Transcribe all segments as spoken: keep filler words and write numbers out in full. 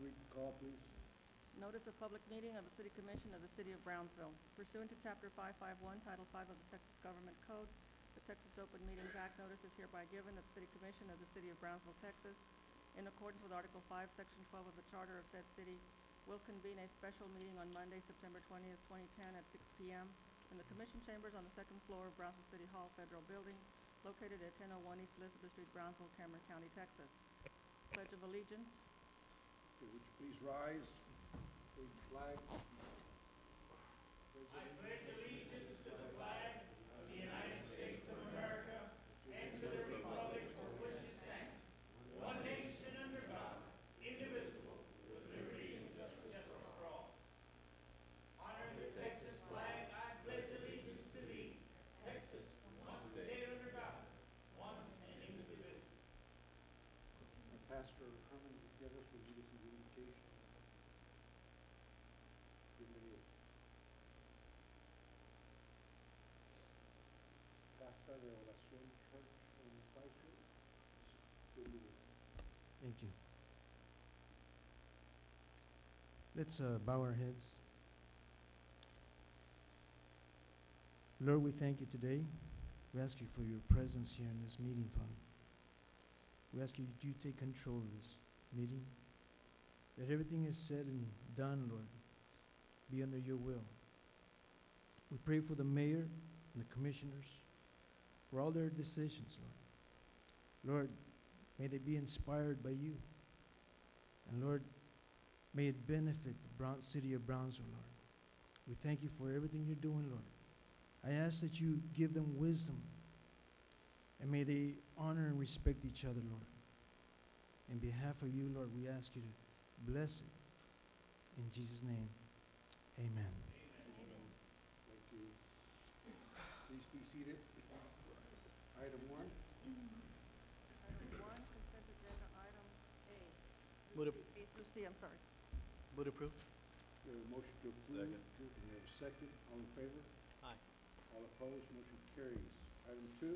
read the call, please. Notice of public meeting of the City Commission of the City of Brownsville. Pursuant to Chapter five five one, Title five of the Texas Government Code, the Texas Open Meetings Act notice is hereby given that the City Commission of the City of Brownsville, Texas, in accordance with Article five, Section twelve of the Charter of said city, will convene a special meeting on Monday, September twentieth, twenty ten, at six P M in the Commission Chambers on the second floor of Brownsville City Hall Federal Building, located at ten oh one East Elizabeth Street, Brownsville, Cameron County, Texas. Pledge of Allegiance. Okay, would you please rise, face the flag? I pledge allegiance to the flag of the United States of America and to the republic for which it stands, one nation under God, indivisible, with liberty and justice for all. Honoring the Texas flag, I pledge allegiance to thee, Texas, one state under God, one and indivisible. Pastor Herman Gutierrez will lead us in the invocation. Bienvenido. Casa de Oración Church in Brownsville. Bienvenido. Thank you. Let's uh, bow our heads. Lord, we thank you today. We ask you for your presence here in this meeting, Father. We ask you to you take control of this meeting. That everything is said and done, Lord, be under your will. We pray for the mayor and the commissioners, for all their decisions, Lord. Lord, may they be inspired by you. And Lord, may it benefit the Brown city of Brownsville, Lord. We thank you for everything you're doing, Lord. I ask that you give them wisdom, and may they honor and respect each other, Lord. In behalf of you, Lord, we ask you to bless it. In Jesus' name, amen. Thank you. Please be seated. Item one. Item one, consent agenda item A. Move to, A through C, I'm sorry. move to approve. We have a motion to approve. Second. We have a second. All in favor? Aye. All opposed? Motion carries. Item two.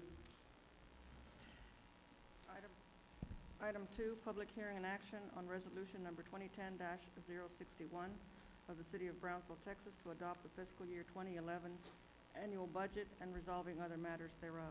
Item, item two, public hearing and action on resolution number twenty ten dash zero sixty-one of the City of Brownsville, Texas, to adopt the fiscal year twenty eleven annual budget and resolving other matters thereof.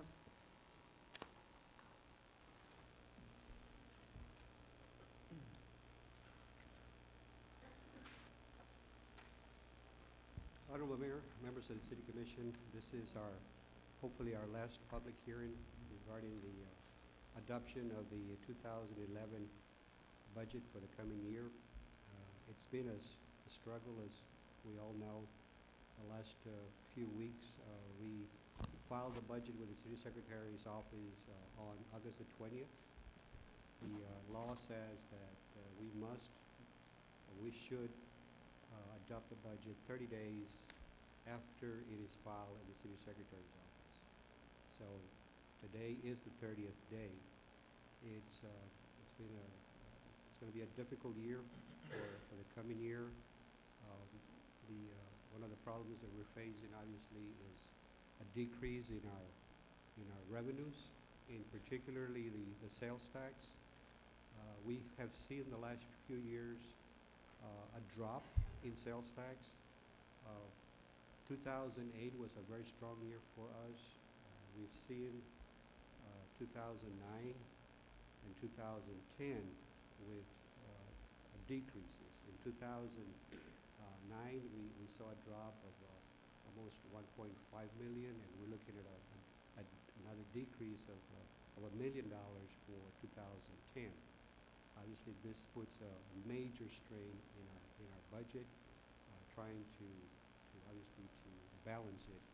Honorable Mayor, members of the City Commission, this is our, hopefully our last public hearing regarding the uh, adoption of the two thousand eleven budget for the coming year. Uh, it's been a, s- a struggle, as we all know. The last uh, few weeks, uh, we filed the budget with the City Secretary's office uh, on August the twentieth. The uh, law says that uh, we must, or we should, uh, adopt the budget thirty days after it is filed in the City Secretary's office. So today is the thirtieth day. It's, uh, it's been a, it's gonna be a difficult year for, for the coming year. Um, the, uh, one of the problems that we're facing obviously is a decrease in our, in our revenues, in particularly the, the sales tax. Uh, we have seen the last few years uh, a drop in sales tax. Uh, two thousand eight was a very strong year for us. Uh, we've seen uh, two thousand nine and two thousand ten with uh, decreases. In two thousand nine, we, we saw a drop of uh, almost one point five million, and we're looking at a, a, another decrease of, uh, of a million dollars for two thousand ten. Obviously, this puts a major strain in our, in our budget, uh, trying to, to obviously to balance it.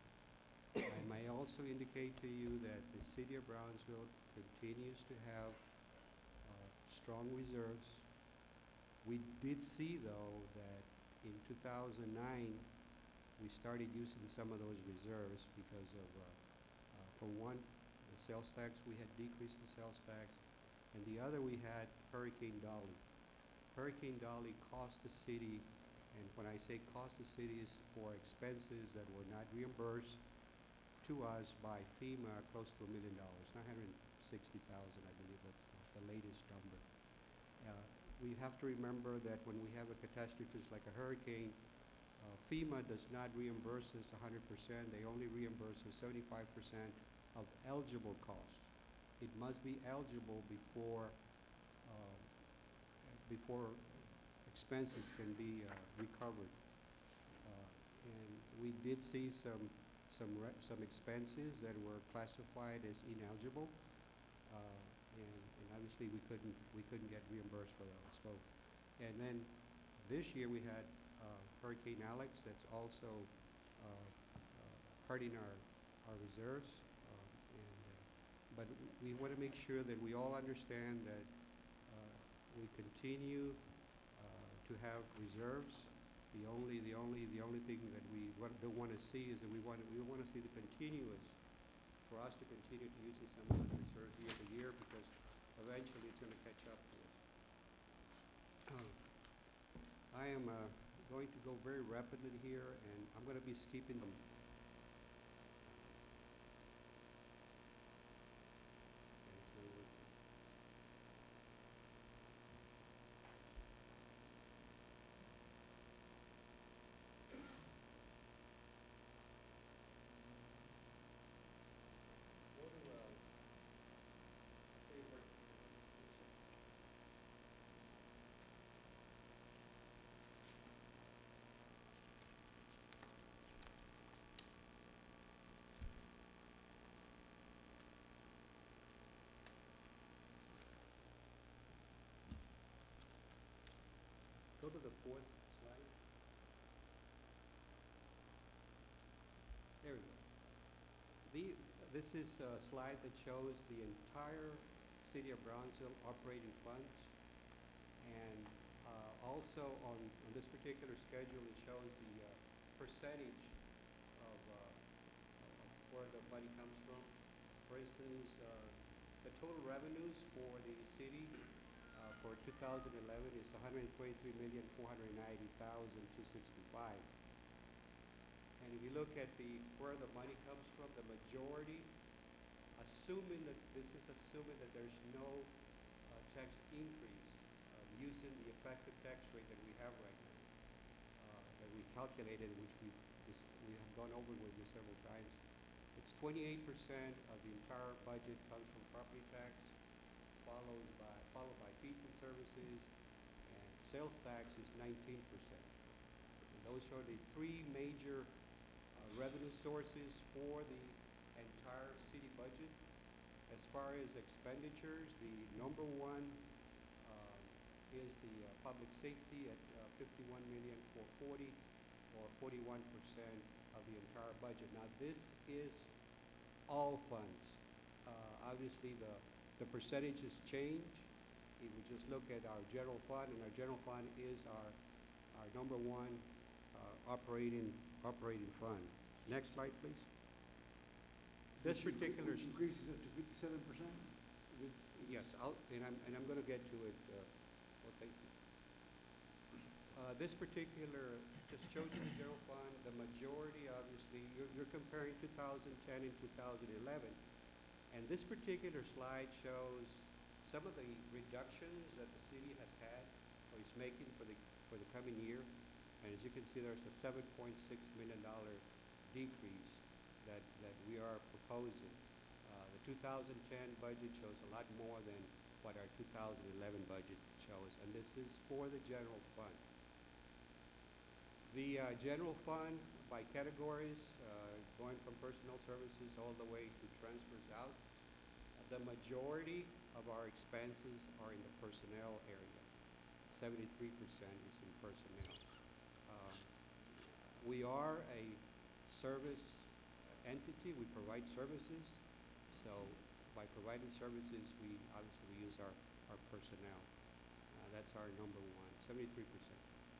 I may also indicate to you that the City of Brownsville continues to have uh, strong reserves. We did see, though, that in two thousand nine, we started using some of those reserves because of, uh, uh, for one, the sales tax, we had decreased the sales tax, and the other we had Hurricane Dolly. Hurricane Dolly cost the city, and when I say cost the city, is for expenses that were not reimbursed to us by FEMA, close to a million dollars, nine hundred sixty thousand, I believe that's the latest number. Uh, we have to remember that when we have a catastrophe like a hurricane, uh, FEMA does not reimburse us one hundred percent. They only reimburse us seventy-five percent of eligible costs. It must be eligible before uh, before expenses can be uh, recovered. Uh, and we did see some some re some expenses that were classified as ineligible, uh, and, and obviously we couldn't we couldn't get reimbursed for those. So, and then this year we had uh, Hurricane Alex that's also uh, uh, hurting our our reserves, uh, and uh, but we want to make sure that we all understand that uh, we continue uh, to have reserves. The only, the only, the only thing that we wa don't want to see is that we want, we want to see the continuous, for us to continue to using some of those reserves year to year, because eventually it's going to catch up to us. Uh, I am uh, going to go very rapidly here, and I'm going to be skipping them. Go to the fourth slide. There we go. The, this is a slide that shows the entire City of Brownsville operating funds. And uh, also on, on this particular schedule, it shows the uh, percentage of, uh, of where the money comes from. For instance, uh, the total revenues for the city Uh, for two thousand eleven is one hundred twenty-three million, four hundred ninety thousand, two hundred sixty-five. And if you look at the where the money comes from, the majority, assuming that this is assuming that there's no uh, tax increase, uh, using the effective tax rate that we have right now, uh, that we calculated, which we this, we have gone over with you several times. It's twenty-eight percent of the entire budget comes from property tax, followed by followed by fees and services, and sales tax is nineteen percent. And those are the three major uh, revenue sources for the entire city budget. As far as expenditures, the number one uh, is the uh, public safety at uh, fifty-one million four hundred forty, or forty-one percent of the entire budget. Now this is all funds. Uh, obviously the the percentages change. If we just look at our general fund, and our general fund is our our number one uh, operating operating fund. Next slide, please. This particular Which increases it to fifty-seven percent? yes, I'll, and I'm and I'm going to get to it. Uh, well, thank you. Uh, this particular just shows you the general fund. The majority, obviously, you're, you're comparing two thousand ten and two thousand eleven. And this particular slide shows some of the reductions that the city has had or is making for the for the coming year. And as you can see, there's a seven point six million dollar decrease that that we are proposing. Uh, the two thousand ten budget shows a lot more than what our two thousand eleven budget shows, and this is for the general fund. The uh, general fund by categories, uh, going from personnel services all the way to transfers out. The majority of our expenses are in the personnel area. seventy-three percent is in personnel. Um, we are a service entity. We provide services. So by providing services, we obviously we use our, our personnel. Uh, that's our number one, seventy-three percent.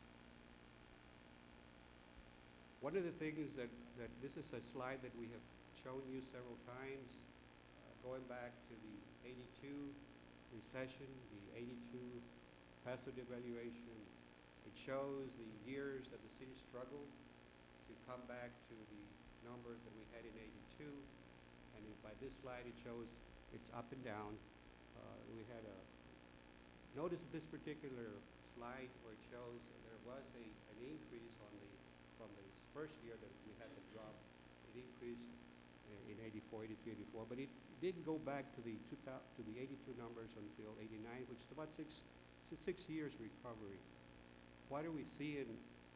One of the things that, that this is a slide that we have shown you several times, uh, going back to the eighty-two recession, the eighty-two peso devaluation. It shows the years that the city struggled to come back to the numbers that we had in eighty-two. And if by this slide it shows it's up and down. Uh, we had a notice this particular slide where it shows there was a, an increase on the, from the first year that we had the drop. It increased uh, in eighty-four, eighty-three, eighty-four, but it didn't go back to the two thousand, to the eighty-two numbers until eighty-nine, which is about six, six, six years recovery. What are we seeing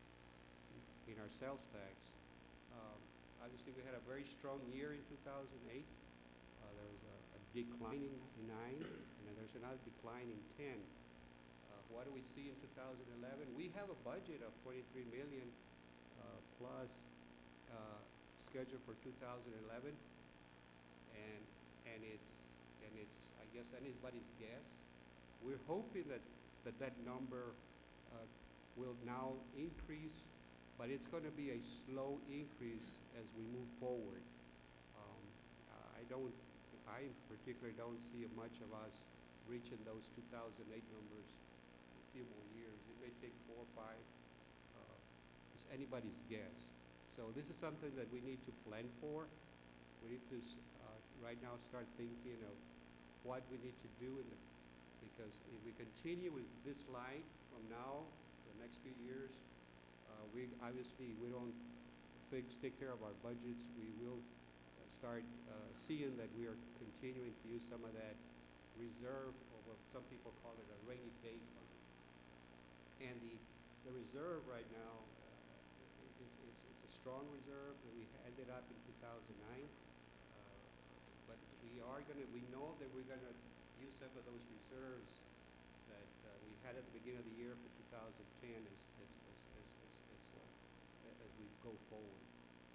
in our sales tax? Um, obviously, we had a very strong year in two thousand eight. Uh, there was a, a decline in nine, and then there's another decline in ten. Uh, what do we see in two thousand eleven? We have a budget of twenty-three million uh, plus uh, scheduled for two thousand eleven, and and it's and it's I guess anybody's guess. We're hoping that that that number uh, will now increase, but it's going to be a slow increase as we move forward. Um, I don't, I in particular don't see much of us reaching those two thousand eight numbers in a few more years. It may take four or five. Uh, it's anybody's guess. So this is something that we need to plan for. We need to uh, right now start thinking of what we need to do in the, because if we continue with this line from now, the next few years, uh, we obviously we don't fix, take care of our budgets. We will uh, start uh, seeing that we are continuing to use some of that reserve, or what some people call it a rainy day fund. And the the reserve right now uh, is, is it's a strong reserve that we ended up in two thousand nine. Uh, but we are going to, we know that we're going to use some of those reserves that uh, we had at the beginning of the year for two thousand ten as, as, as, as, as, as, uh, as we go forward.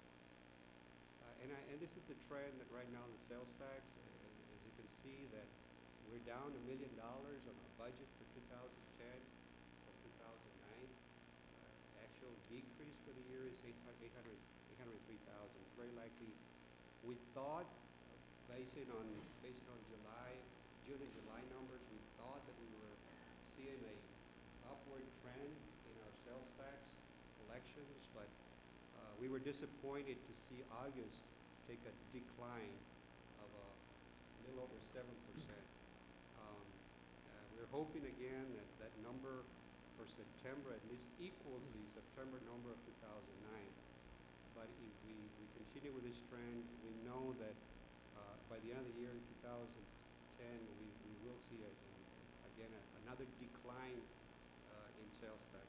Uh, and, I, and this is the trend that right now in the sales tax. Uh, as you can see that we're down a million dollars on our budget for two thousand ten from two thousand nine. Uh, actual decrease for the year is eight hundred three thousand. Very likely, we thought, uh, based on based on July, June and July numbers, we thought that we were seeing a upward trend in our sales tax collections, but uh, we were disappointed to see August take a decline of a little over seven percent. Um, uh, we're hoping again that that number for September at least equals the September number of two thousand nine. But if we, we continue with this trend, we know that uh, by the end of the year in two thousand ten, we, we will see, a, again, a, another decline uh, in sales tax.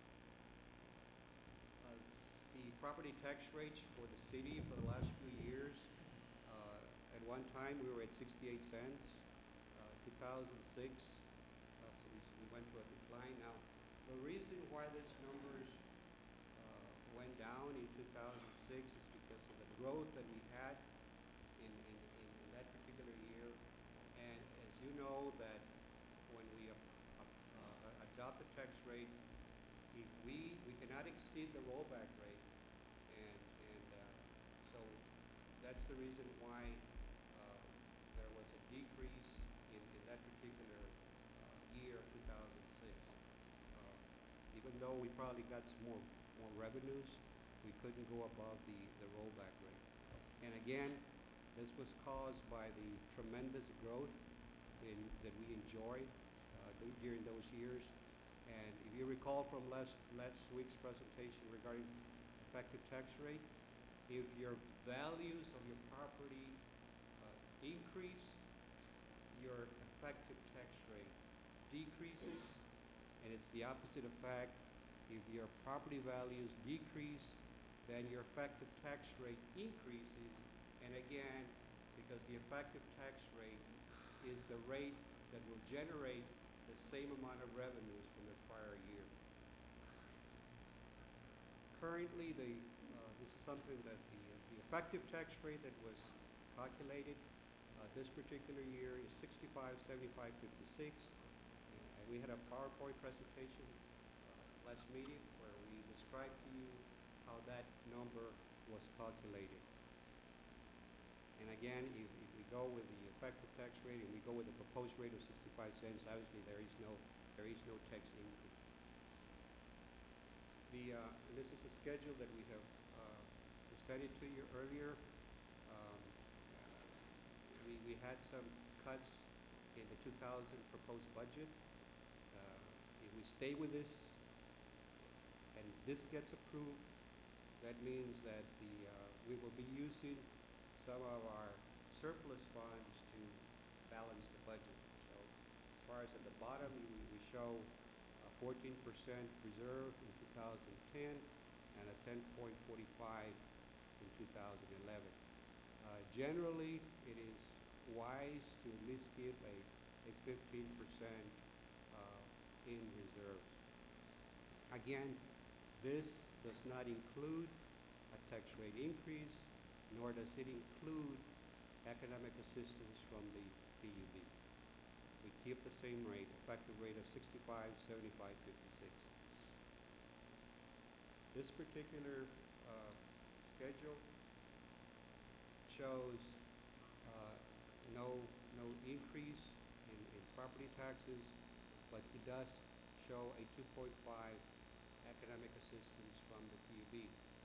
Uh, the property tax rates for the city for the last few years, uh, at one time we were at sixty-eight cents. Uh, two thousand six, uh, so we, we went to a decline. Now, the reason why these numbers uh, went down in two thousand six is because of the growth that we had in, in, in, in that particular year. And as you know, that when we uh, uh, adopt the tax rate, if we, we cannot exceed the rollback rate. And, and uh, so that's the reason why uh, there was a decrease in, in that particular uh, year, two thousand six. Uh, even though we probably got some more, more revenues, we couldn't go above the, the rollback rate. And again, this was caused by the tremendous growth in, that we enjoyed uh, during those years. And if you recall from last, last week's presentation regarding effective tax rate, if your values of your property uh, increase, your effective tax rate decreases. And it's the opposite effect. If your property values decrease, then your effective tax rate increases. And again, because the effective tax rate is the rate that will generate the same amount of revenues from the prior year. Currently, the, uh, this is something that the, the effective tax rate that was calculated uh, this particular year is sixty-five, seventy-five, fifty-six. And we had a PowerPoint presentation uh, last meeting where we described to you how that number was calculated. And again, if, if we go with the effective tax rate and we go with the proposed rate of sixty-five cents, obviously there is no there is no tax increase. The uh, and this is a schedule that we have uh, presented to you earlier. Um, we we had some cuts in the two thousand proposed budget. if we stay with this, and this gets approved, that means that the, uh, we will be using some of our surplus funds to balance the budget. So as far as at the bottom, we, we show a fourteen percent reserve in two thousand ten and a ten point four five in two thousand eleven. Uh, generally, it is wise to at least keep a, a fifteen percent uh, in reserve. Again, this does not include a tax rate increase, nor does it include economic assistance from the P U B. We keep the same rate, effective rate of sixty-five, seventy-five, fifty-six. This particular uh, schedule shows uh, no, no increase in, in property taxes, but it does show a two point five economic assistance from the P U B.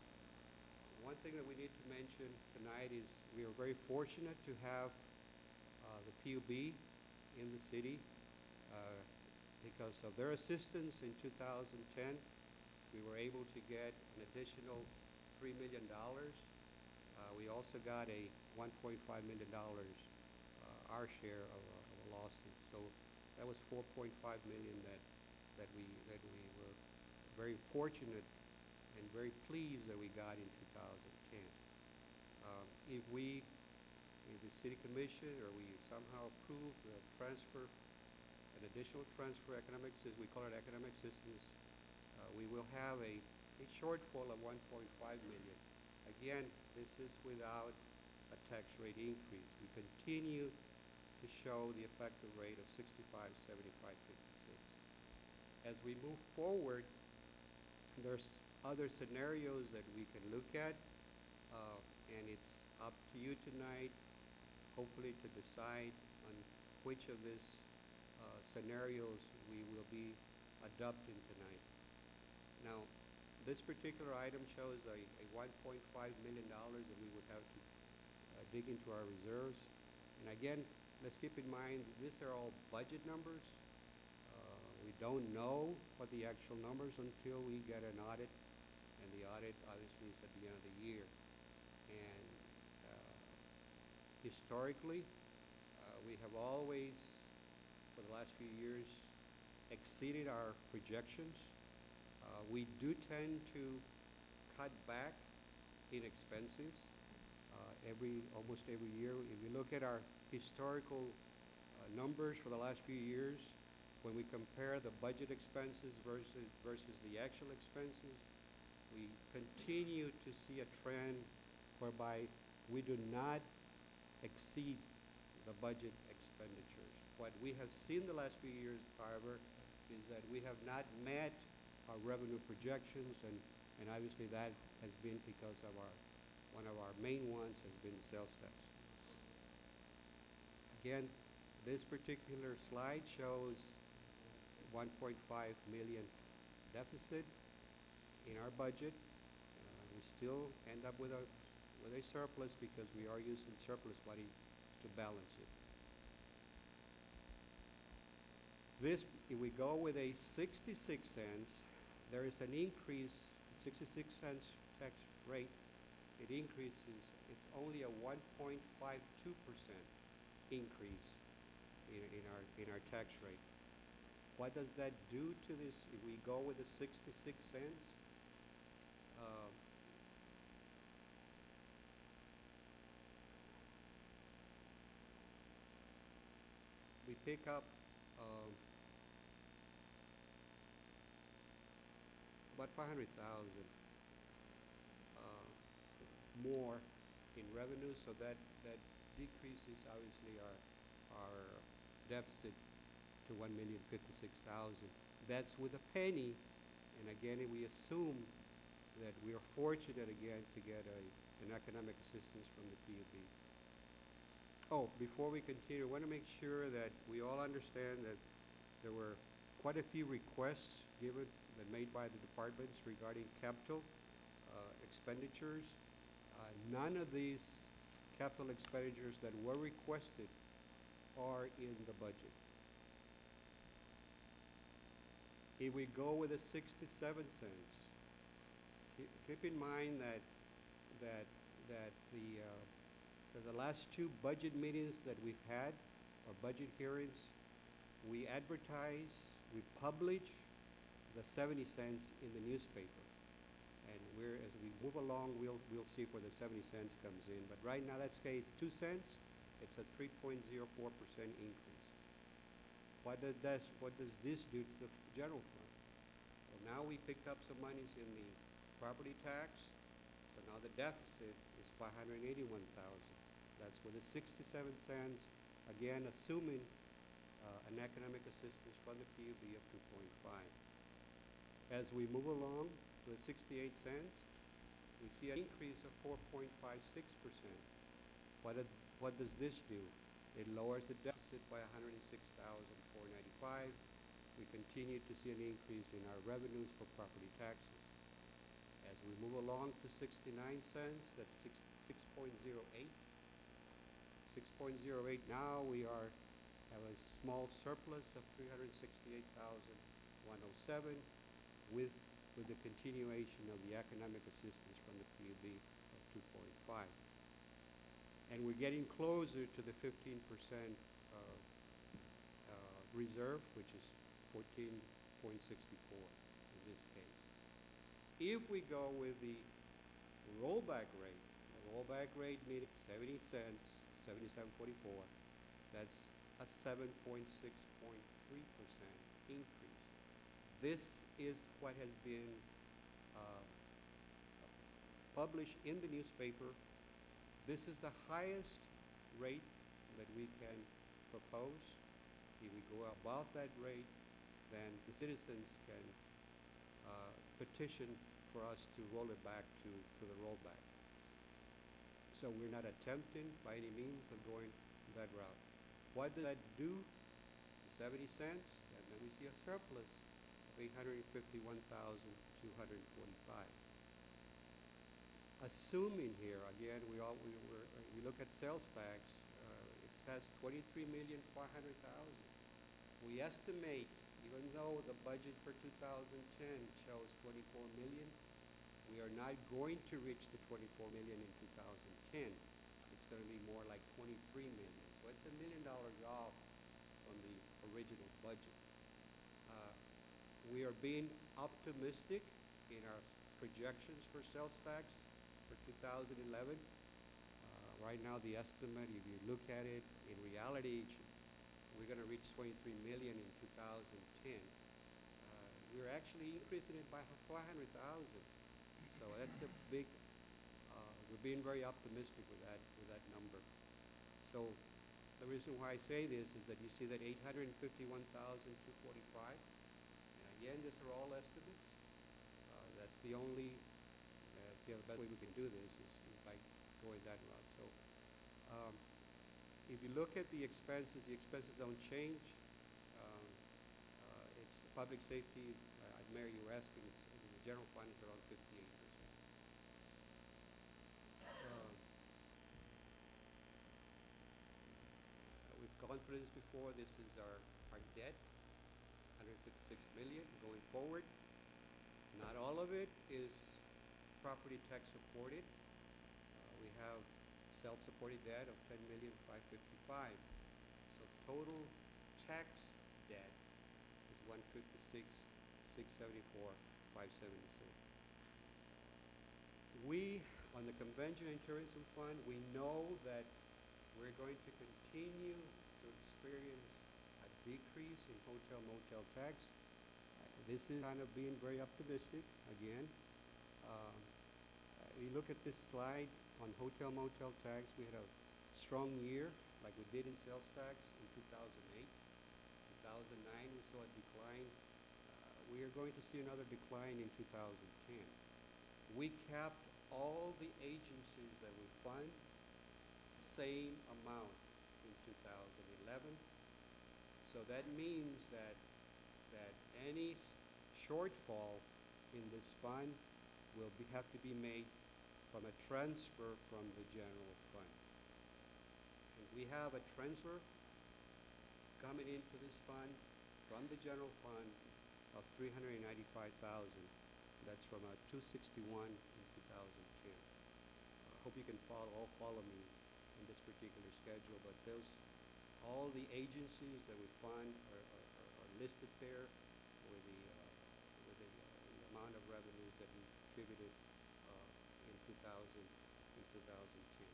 One thing that we need to mention tonight is we are very fortunate to have uh, the P U B in the city uh, because of their assistance in two thousand ten. We were able to get an additional three million dollars. Uh, we also got a one point five million dollars, uh, our share of a, of a lawsuit. So that was four point five million dollars that, that, we, that we were very fortunate and very pleased that we got in two thousand ten. Um, if we, if the city commission or we somehow approve the transfer, an additional transfer economic, as we call it economic assistance, uh, we will have a, a shortfall of one point five million. Again, this is without a tax rate increase. We continue to show the effective rate of sixty-five, seventy-five, fifty-six. As we move forward, there's other scenarios that we can look at, uh, and it's up to you tonight, hopefully, to decide on which of these uh, scenarios we will be adopting tonight. Now, this particular item shows a, a one point five million dollars that we would have to uh, dig into our reserves. And again, let's keep in mind, these are all budget numbers. Uh, we don't know what the actual numbers until we get an audit, and the audit obviously is at the end of the year. And uh, historically, uh, we have always, for the last few years, exceeded our projections. Uh, we do tend to cut back in expenses uh, every, almost every year. If you look at our historical uh, numbers for the last few years, when we compare the budget expenses versus, versus the actual expenses, we continue to see a trend whereby we do not exceed the budget expenditures. What we have seen the last few years, however, is that we have not met our revenue projections, and, and obviously that has been because of our, one of our main ones has been sales tax. Again, this particular slide shows one point five million deficit in our budget. Uh, we still end up with a, with a surplus because we are using surplus money to balance it. This, if we go with a sixty-six cents, there is an increase, sixty-six cents tax rate. It increases, it's only a one point five two percent increase in, in, our, in our tax rate. What does that do to this if we go with the sixty-six cents? Uh, we pick up um, about five hundred thousand uh, more in revenue, so that, that decreases obviously our, our deficit to one million fifty-six thousand. That's with a penny, and again, we assume that we are fortunate again to get a, an economic assistance from the P U B. Oh, before we continue, I want to make sure that we all understand that there were quite a few requests given that made by the departments regarding capital uh, expenditures. Uh, none of these capital expenditures that were requested are in the budget. If we go with the sixty-seven cents, keep, keep in mind that, that, that the, uh, that the last two budget meetings that we've had, or budget hearings, we advertise, we publish the seventy cents in the newspaper. And we're, as we move along, we'll, we'll see where the seventy cents comes in. But right now, let's say it's two cents, it's a three point zero four percent increase. What does, that, what does this do to the f- general fund? Well, now we picked up some monies in the property tax, so now the deficit is five hundred eighty-one thousand. That's with the sixty-seven cents, again, assuming uh, an economic assistance from the P U B of two point five. As we move along with sixty-eight cents, we see an increase of four point five six percent. What, did, what does this do? It lowers the deficit by one hundred six thousand four hundred ninety-five. We continue to see an increase in our revenues for property taxes. As we move along to sixty-nine cents, that's six point zero eight. six point zero eight, now we are, have a small surplus of three hundred sixty-eight thousand one hundred seven with, with the continuation of the economic assistance from the P U B of two point five. And we're getting closer to the fifteen percent uh, uh, reserve, which is fourteen point six four in this case. If we go with the rollback rate, the rollback rate meaning seventy cents, seventy-seven forty-four, that's a seven point six three percent increase. This is what has been uh, published in the newspaper. This is the highest rate that we can propose. If we go above that rate, then the citizens can uh, petition for us to roll it back to, to the rollback. So we're not attempting by any means of going that route. What does that do? seventy cents, and then we see a surplus of eight hundred fifty-one thousand two hundred forty-five. Assuming here, again, we all we, we're, we look at sales tax, uh, it says twenty-three million four hundred thousand. We estimate, even though the budget for two thousand ten shows twenty-four million, we are not going to reach the twenty-four million in two thousand ten. It's going to be more like twenty-three million. So it's a million dollars off from the original budget. Uh, we are being optimistic in our projections for sales tax for two thousand eleven. Uh, right now, the estimate, if you look at it, in reality, we're going to reach twenty-three million in two thousand ten. Uh, we're actually increasing it by four hundred thousand. So that's a big, uh, we're being very optimistic with that, with that number. So the reason why I say this is that you see that eight hundred fifty-one thousand two hundred forty-five, and again, these are all estimates. Uh, that's the only, uh, the other best way we can do this is, is by going that route. So um, if you look at the expenses, the expenses don't change. Um, uh, it's public safety, uh, Mary, you were asking, it's, the general fund is around fifty-eight percent. Uh, we've gone through this before. This is our, our debt, one hundred fifty-six million going forward. Not all of it is property tax supported. Uh, we have self-supported debt of ten million five hundred fifty-five. So total tax debt is one hundred fifty-six thousand six hundred seventy-four five hundred seventy-six. We, on the convention and tourism fund, we know that we're going to continue to experience a decrease in hotel motel tax. Uh, this is kind of being very optimistic again. Um, uh, we look at this slide on hotel motel tax. We had a strong year like we did in sales tax in two thousand eight. two thousand nine we saw a decline. Uh, we are going to see another decline in two thousand ten. We capped all the agencies that we fund same amount in two thousand eleven. So that means that that any shortfall in this fund will be, have to be made from a transfer from the general fund. And we have a transfer coming into this fund from the general fund of three hundred ninety-five thousand. That's from uh, two sixty-one in two thousand ten. I hope you can follow, all follow me in this particular schedule, but those, all the agencies that we fund are, are, are are listed there with the, uh, with the, uh, the amount of revenues that we contributed uh, in two thousand, in two thousand ten.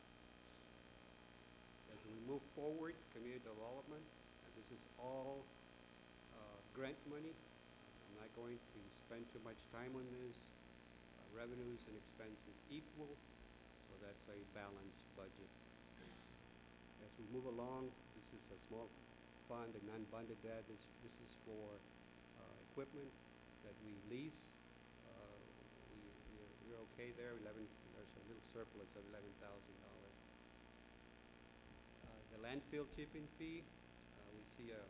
As we move forward, community development, and this is all uh, grant money. I'm not going to spend too much time on this. Uh, revenues and expenses equal, so that's a balanced budget. As we move along, this is a small fund, a non-funded debt. This, this is for uh, equipment that we lease. Uh, we, we're, we're okay there. eleven, there's a little surplus of eleven thousand dollars. Uh, the landfill tipping fee, uh, we see a,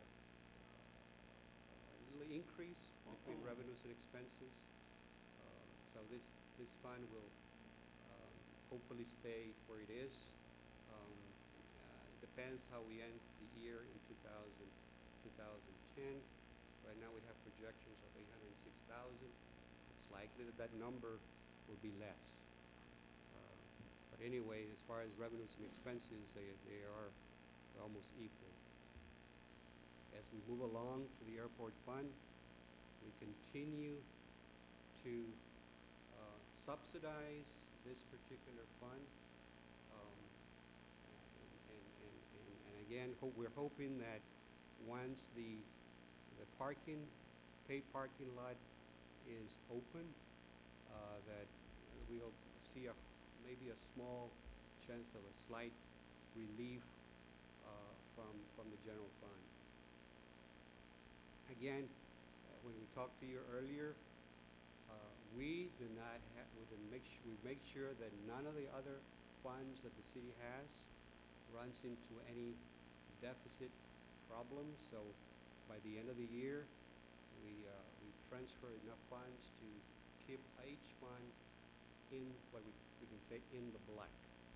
a little increase between revenues and expenses. Uh, so this, this fund will um, hopefully stay where it is. Um, uh, depends how we end the year in two thousand, two thousand ten. Right now we have projections of eight hundred six thousand. It's likely that that number will be less. Uh, but anyway, as far as revenues and expenses, they, they are almost equal. As we move along to the airport fund, we continue to uh, subsidize this particular fund. Um, and, and, and, and again, hope, we're hoping that once the, the parking, paid parking lot is open, uh, that we'll see a, maybe a small chance of a slight relief uh, from, from the general fund. Again, uh, when we talked to you earlier, uh, we do not have, we, do make we make sure that none of the other funds that the city has runs into any deficit problems. So by the end of the year, we, uh, we transfer enough funds to keep each fund in what we, we can say in the black.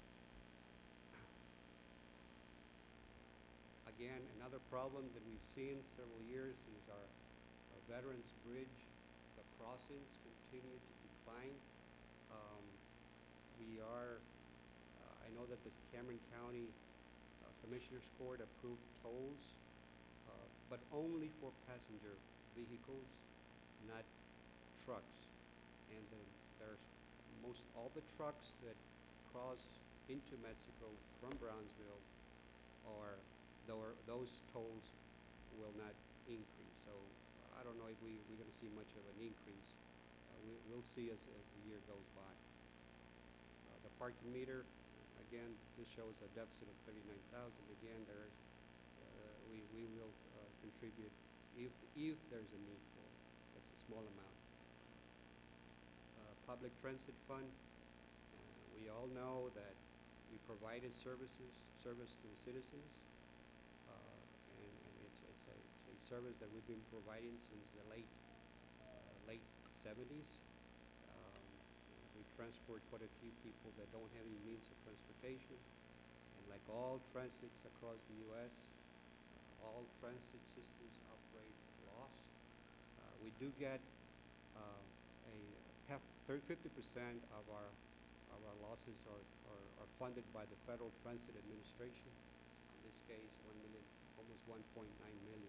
Again, another problem that we've seen several years is our, our Veterans Bridge. The crossings continue to decline. Um, we are, uh, I know that the Cameron County uh, Commissioners Court approved tolls, uh, but only for passenger vehicles, not trucks. And the, there's most all the trucks that cross into Mexico from Brownsville are those tolls will not increase. So I don't know if we, we're going to see much of an increase. Uh, we, we'll see as, as the year goes by. Uh, the parking meter, again, this shows a deficit of thirty-nine thousand. Again, there, uh, we, we will uh, contribute if, if there's a need for it. That's a small amount. Uh, public transit fund, uh, we all know that we provided services, service to the citizens. Service that we've been providing since the late uh, late seventies. Um, we transport quite a few people that don't have any means of transportation, and like all transits across the U S, uh, all transit systems operate loss. Uh, we do get uh, a half, fifty percent of our of our losses are, are are funded by the Federal Transit Administration. In this case, one million, almost one point nine million.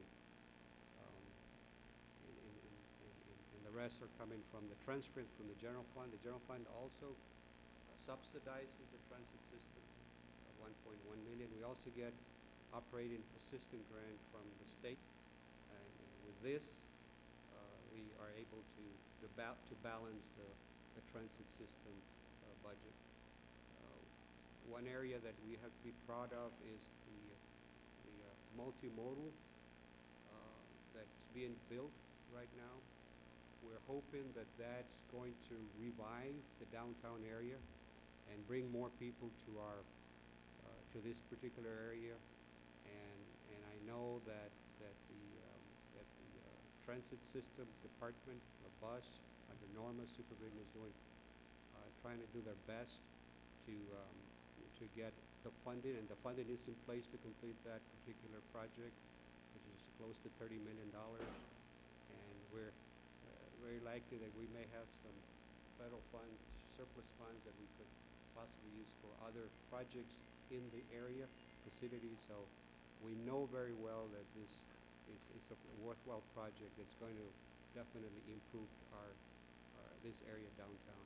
The rest are coming from the transfer from the general fund. The general fund also uh, subsidizes the transit system, uh, one point one million. We also get operating assistance grant from the state, and with this, uh, we are able to to, ba to balance the, the transit system uh, budget. Uh, one area that we have to be proud of is the the uh, multimodal uh, that's being built right now. We're hoping that that's going to revive the downtown area and bring more people to our uh, to this particular area. And and I know that that the um, that the uh, transit system department, the bus under Norma's supervision is doing uh, trying to do their best to um, to get the funding, and the funding is in place to complete that particular project, which is close to thirty million dollars, and we're very likely that we may have some federal funds, surplus funds that we could possibly use for other projects in the area, vicinity. So we know very well that this is, is a worthwhile project that's going to definitely improve our, our this area downtown.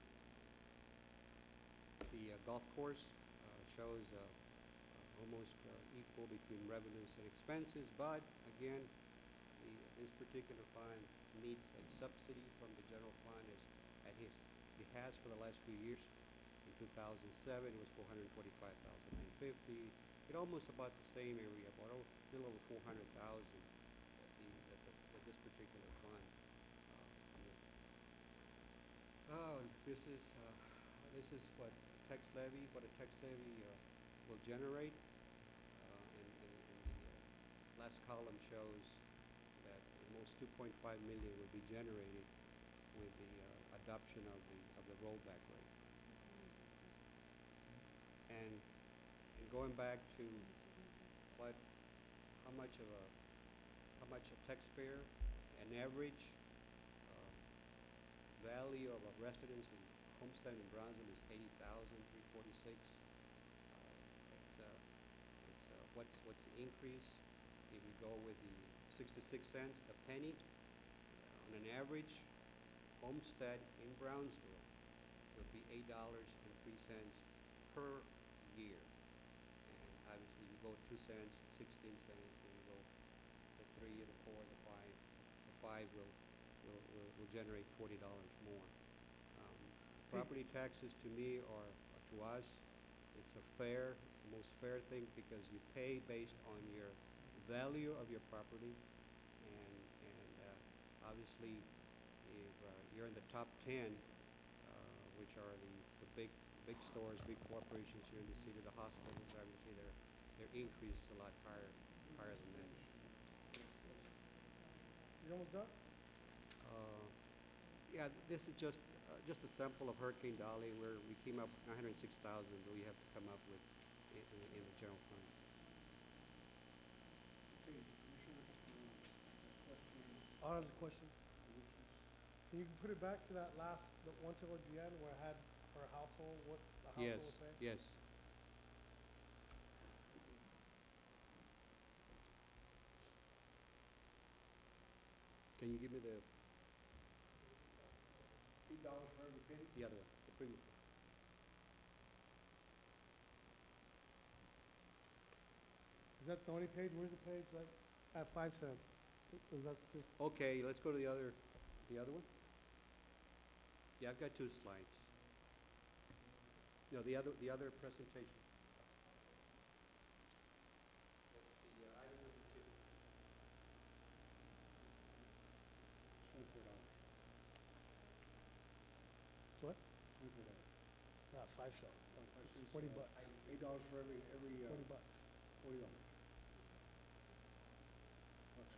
The uh, golf course uh, shows uh, uh, almost uh, equal between revenues and expenses, but again, the, this particular fund needs a subsidy from the general fund as at his it has for the last few years. In two thousand seven, it was four hundred twenty-five thousand nine hundred fifty. It almost about the same area, about a little over four hundred thousand that, the, that, the, that this particular fund uh, needs. Oh, this is uh, this is what tax levy, what a tax levy uh, will generate. Uh, and, and, and the uh, last column shows that almost two point five million will be generated with the uh, adoption of the of the rollback rate. And, and going back to what, how much of a, how much a taxpayer, an average uh, value of a residence in homestead in Brownsville is eighty thousand three forty-six. Uh, it's, uh, it's, uh, what's what's the increase if we go with the sixty-six cents, the penny, uh, on an average homestead in Brownsville will be eight dollars and three cents per year. And obviously you go two cents, sixteen cents, and you go the three, the four, the five. The five will will, will, will generate forty dollars more. Um, property taxes to me are, are to us, it's a fair, it's the most fair thing because you pay based on your value of your property, and and uh, obviously if uh, you're in the top ten, uh, which are the, the big big stores, big corporations here in the city, the hospitals, obviously their their increase is a lot higher higher than that. You almost done? Uh, yeah, this is just uh, just a sample of Hurricane Dolly, where we came up with nine hundred six thousand that we have to come up with in, in, in the general fund. Okay, Commissioner, uh, questions? I have a question. Can you put it back to that last, the one towards the end where I had per household, what the Yes, household was saying? yes. Can you give me the Eight dollars for every penny? the other one, the previous one? Is that the only page? Where's the page? Right at five cents. Is that just, Okay, let's go to the other, the other one. Yeah, I've got two slides. No, the other, the other presentation. Twenty-four dollars. what? Twenty-four dollars. Not five cents. It's, forty uh, bucks. Eight dollars for every, every, uh, Forty bucks. forty dollars. Bucks.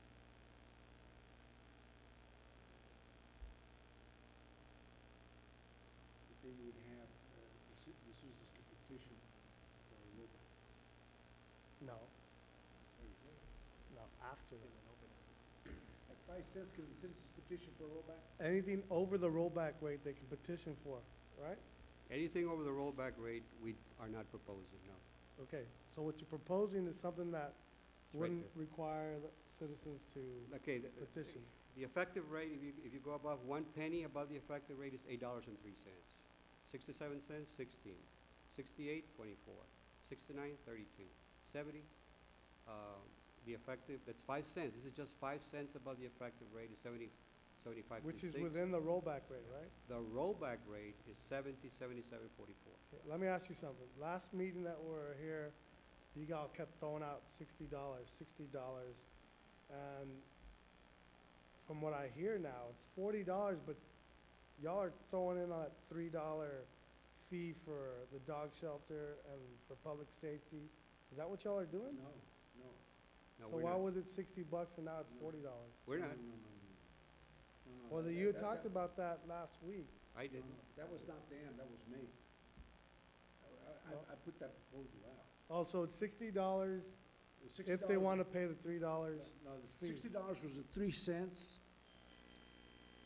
But then you would have, uh, the ci- the citizens could petition for a local. No, There you go. no, after the At five cents, can the citizens petition for a rollback? anything over the rollback rate they can petition for, right? Anything over the rollback rate, we are not proposing, no. Okay, so what you're proposing is something that It's right wouldn't there. require the citizens to Okay, the, petition. the effective rate, if you, if you go above one penny above the effective rate, is eight dollars and three cents. Sixty-seven cents, sixteen. Sixty-eight, twenty-four. Sixty-nine, thirty-two. Seventy, uh, the effective, that's five cents. This is just five cents above the effective rate is seventy, seventy-five, Which is six. within the rollback rate, right? The rollback rate is seventy, seventy-seven, forty-four. Okay, let me ask you something. Last meeting that we were here, you all kept throwing out sixty dollars, sixty dollars. And from what I hear now, it's forty dollars, but y'all are throwing in a three dollar fee for the dog shelter and for public safety. Is that what y'all are doing? No, no. No, So we're why not. was it sixty bucks and now it's No. forty dollars? We're No, not. No, no, no, no. No, no, Well, that- you that- talked that- about that last week. I no, didn't. no, That was not them, that was me. I, No. I, I put that proposal out. Oh, so it's sixty dollars The if they $60 want to pay the three dollars. No, the fee. sixty dollars was the three cents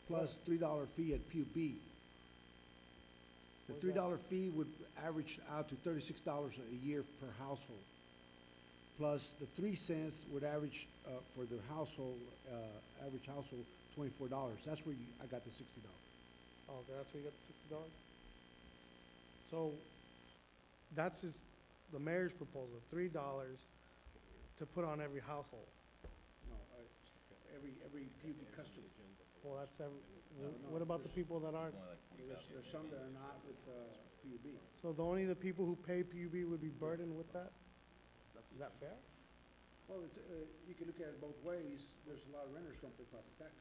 plus three dollar fee at P U B. The What's three that? dollar fee would average out to thirty-six dollars a year per household. Plus the three cents would average, uh, for the household, uh, average household, twenty-four dollars. That's where you, I got the sixty dollars. Oh, okay, that's where you got the sixty dollars? So, that's his, the mayor's proposal, three dollars to put on every household. No, uh, every, every P U B customer. Well, that's every, No, wh- no, what about the there's- people that aren't? There's, there's some that are not with, uh, P U B. So the only the people who pay P U B would be burdened with that? Is that fair? Well, it's, uh, you can look at it both ways. There's a lot of renters gonna pay property tax.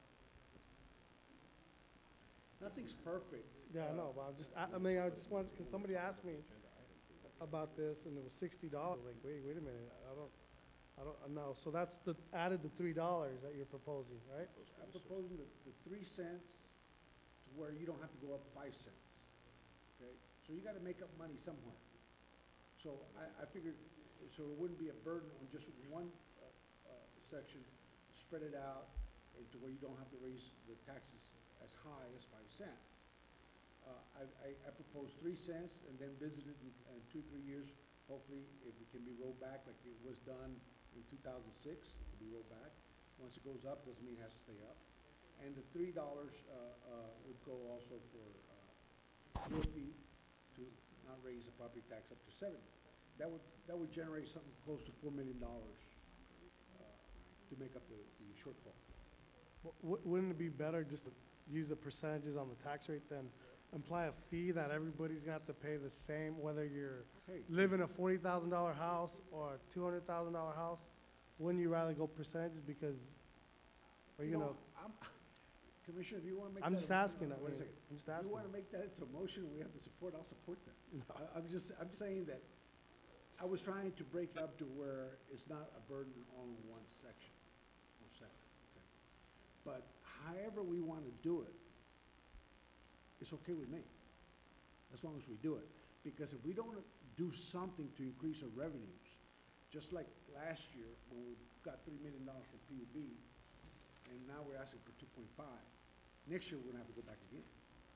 Nothing's perfect. Yeah, I Uh, know, but I'm just, I, I mean, I just want, cause somebody asked me about this and it was sixty dollars. Like, wait, wait a minute, I don't, I don't, no, so that's the, added the three dollars that you're proposing, right? I'm proposing the, the three cents to where you don't have to go up five cents, okay? So you gotta make up money somewhere. So I, I figured, so it wouldn't be a burden on just one, uh, uh, section, spread it out, and to where you don't have to raise the taxes as high as five cents. Uh, I, I, I propose three cents and then visit it in, in two, three years, hopefully, if it can be rolled back like it was done in two thousand six, it can be rolled back. Once it goes up, doesn't mean it has to stay up. And the three dollars, uh, uh, would go also for, uh, your fee to not raise the property tax up to seven. That would, that would generate something close to four million dollars, uh, to make up the, the shortfall. W- wouldn't it be better just to use the percentages on the tax rate than imply a fee that everybody's gonna have to pay the same, whether you're Hey, live in a forty thousand dollar house or a two hundred thousand dollar house? Wouldn't you rather go percentages because, are you you gonna, know, I'm, Commissioner, if you wanna make that. I'm a- just asking that, Wait a wait, second. I'm just If you asking. wanna make that into a motion and we have the support, I'll support that. I, I'm just, I'm saying that I was trying to break up to where it's not a burden on one section or sector, okay? But however we wanna do it, it's okay with me, as long as we do it. Because if we don't do something to increase our revenues, just like last year when we got three million dollars from P U B, and now we're asking for two point five, next year we're gonna have to go back again.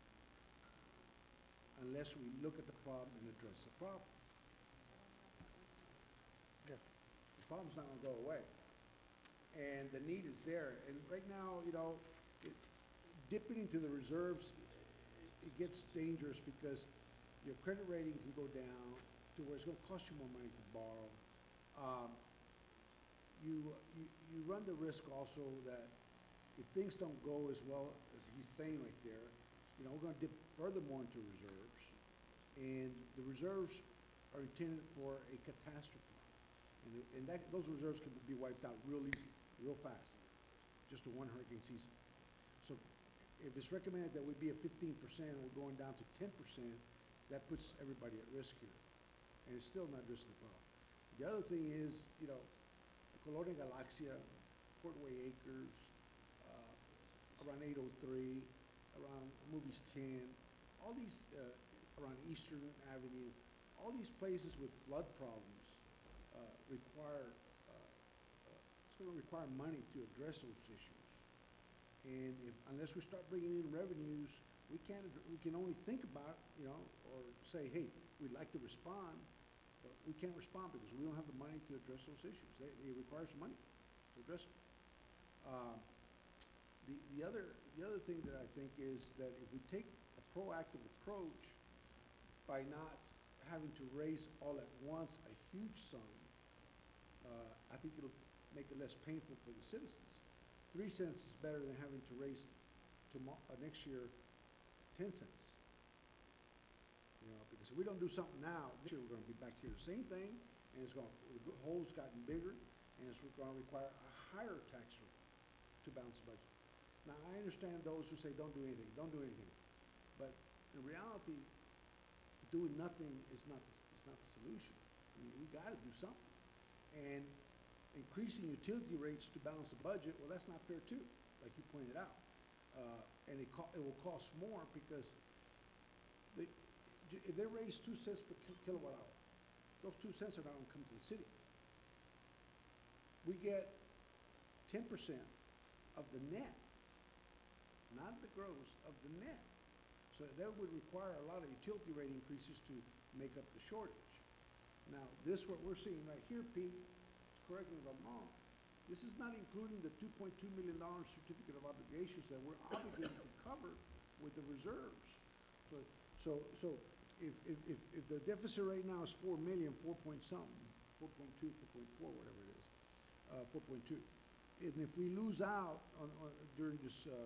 Unless we look at the problem and address the problem. Yeah. The problem's not gonna go away. And the need is there, and right now, you know, it, dipping into the reserves, it, it gets dangerous because your credit rating can go down to where it's gonna cost you more money to borrow. Um, you, you, you run the risk also that if things don't go as well as he's saying right there, you know, we're gonna dip furthermore into reserves. And the reserves are intended for a catastrophe. And, it- and that, those reserves can be wiped out real easy, real fast, just a one hurricane season. So if it's recommended that we be at fifteen percent, we're going down to ten percent, that puts everybody at risk here. And it's still not addressing the problem. The other thing is, you know, Colonia Galaxia, Portway Acres, uh, around eight oh three, around Movies ten, all these, uh, around Eastern Avenue, all these places with flood problems, uh, require, uh, uh, it's gonna require money to address those issues. And if, unless we start bringing in revenues, we can't, we can only think about, you know, or say, hey, we'd like to respond, but we can't respond because we don't have the money to address those issues. They, it requires money to address them. Um, the, the other, the other thing that I think is that if we take a proactive approach by not having to raise all at once a huge sum, uh, I think it'll make it less painful for the citizens. Three cents is better than having to raise tomorrow, uh, next year, ten cents. You know, because if we don't do something now, next year we're gonna be back here, the same thing, and it's gonna, the hole's gotten bigger, and it's gonna require a higher tax rate to balance the budget. Now, I understand those who say, don't do anything, don't do anything, but in reality, doing nothing is not, the, is not the solution. I mean, we gotta do something. And increasing utility rates to balance the budget, well, that's not fair too, like you pointed out. Uh, and it co- it will cost more because they, j- if they raise two cents per ki- kilowatt hour, those two cents are not gonna come to the city. We get ten percent of the net not the gross, of the net. So that would require a lot of utility rate increases to make up the shortage. Now, this, what we're seeing right here, Pete, correct me if I'm wrong, this is not including the two point two million dollar certificate of obligations that we're obligated to cover with the reserves. So, so, so if, if, if, if the deficit right now is four million, four point something, four point two, four point four, whatever it is, uh, four point two. And if we lose out on, on, during this, uh,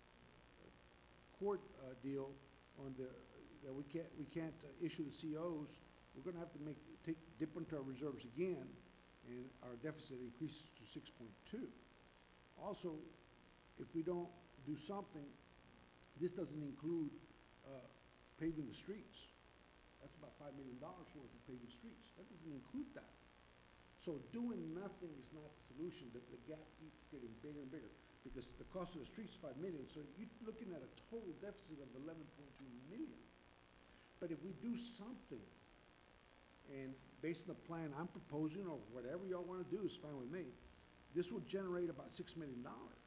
court, uh, deal on the, that we can't, we can't uh, issue the C Os, we're gonna have to make, take, dip into our reserves again, and our deficit increases to six point two. Also, if we don't do something, this doesn't include, uh, paving the streets. That's about five million dollars worth of paving streets. That doesn't include that. So doing nothing is not the solution. The, the gap keeps getting bigger and bigger because the cost of the streets is five million. So you're looking at a total deficit of eleven point two million. But if we do something, and based on the plan I'm proposing, or whatever y'all want to do is fine with me, this will generate about six million dollars.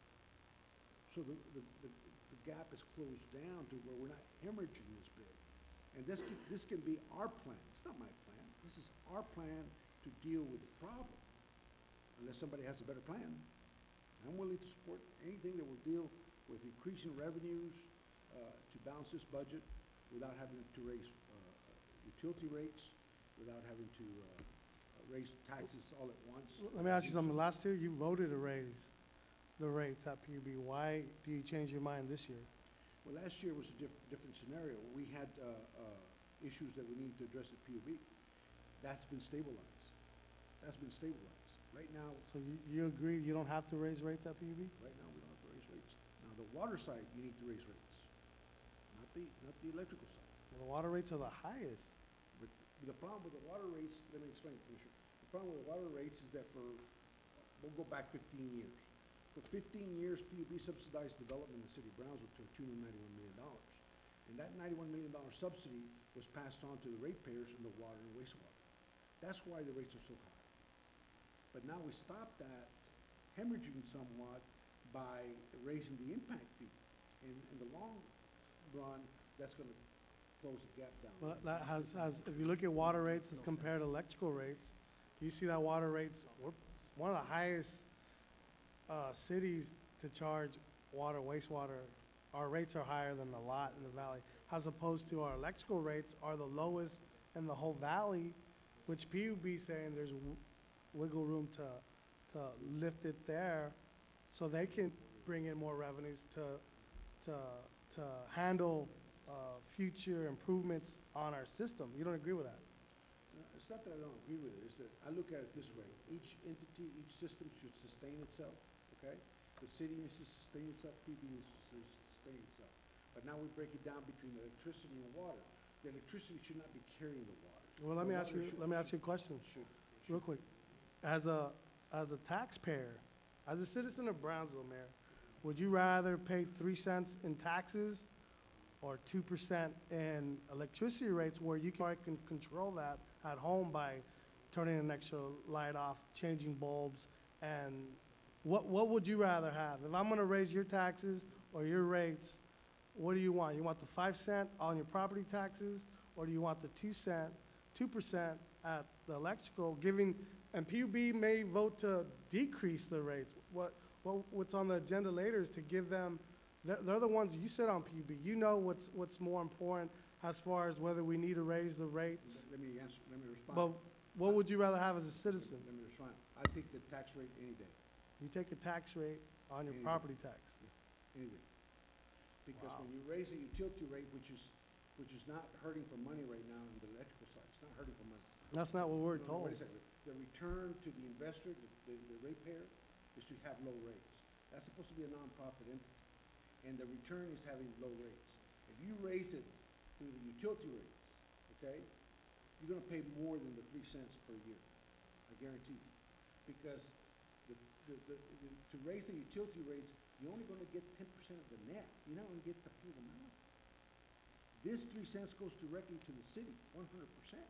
So the, the, the, the gap is closed down to where we're not hemorrhaging this big. And this can, this can be our plan. It's not my plan. This is our plan to deal with the problem, unless somebody has a better plan. I'm willing to support anything that will deal with increasing revenues uh, to balance this budget without having to raise uh, utility rates, without having to uh, uh, raise taxes all at once. Let me ask you something. Last year, you voted to raise the rates at P U B. Why do you change your mind this year? Well, last year was a diff different scenario. We had uh, uh, issues that we needed to address at P U B. That's been stabilized. That's been stabilized. Right now, So you, you agree you don't have to raise rates at P U B? right now, we don't have to raise rates. Now, the water side, you need to raise rates, not the, not the electrical side. Well, the water rates are the highest. But the problem with the water rates, let me explain, Commissioner. The problem with the water rates is that for, we'll go back fifteen years. For fifteen years, P U B subsidized development in the city of Brownsville to a tune of ninety-one million dollars. And that ninety-one million dollar subsidy was passed on to the ratepayers in the water and wastewater. That's why the rates are so high. But now we stopped that hemorrhaging somewhat by raising the impact fee. And in the long run, that's gonna close the gap down. Well, that has, has, if you look at water rates as compared to electrical rates, you see that water rates, we're one of the highest, uh, cities to charge water, wastewater. Our rates are higher than a lot in the valley, as opposed to our electrical rates are the lowest in the whole valley, which P U B saying there's w- wiggle room to, to lift it there, so they can bring in more revenues to, to, to handle, uh, future improvements on our system. You don't agree with that? No, it's not that I don't agree with it, it's that I look at it this way. Each entity, each system should sustain itself, okay? The city needs to sustain itself, P B needs to sustain itself. But now we break it down between electricity and water. The electricity should not be carrying the water. Well, let The me ask water you, should- let me ask you a question, Should, real should, quick. As a, as a taxpayer, as a citizen of Brownsville, Mayor, would you rather pay three cents in taxes or two percent in electricity rates where you can, can control that at home by turning an extra light off, changing bulbs, and what, what would you rather have? If I'm gonna raise your taxes or your rates, what do you want? You want the five cent on your property taxes, or do you want the two cent, two percent at the electrical, giving, and P U B may vote to decrease the rates. What, what, what's on the agenda later is to give them, they're, they're the ones, you sit on P U B, you know what's, what's more important as far as whether we need to raise the rates. let me answer, let me respond. But what would you rather have as a citizen? Let me respond. I think the tax rate any day, You take a tax rate on your Any- property tax. any day. Because Wow. when you raise a utility rate, which is, which is not hurting for money right now on the electrical side, it's not hurting for money. That's not what we're No, no, told. Wait a second. The return to the investor, the, the, the ratepayer, is to have low rates. That's supposed to be a nonprofit entity, and the return is having low rates. If you raise it through the utility rates, okay, you're gonna pay more than the three cents per year. I guarantee you. Because the, the, the, the, to raise the utility rates, you're only gonna get ten percent of the net. You're not gonna get the full amount. This three cents goes directly to the city, one hundred percent.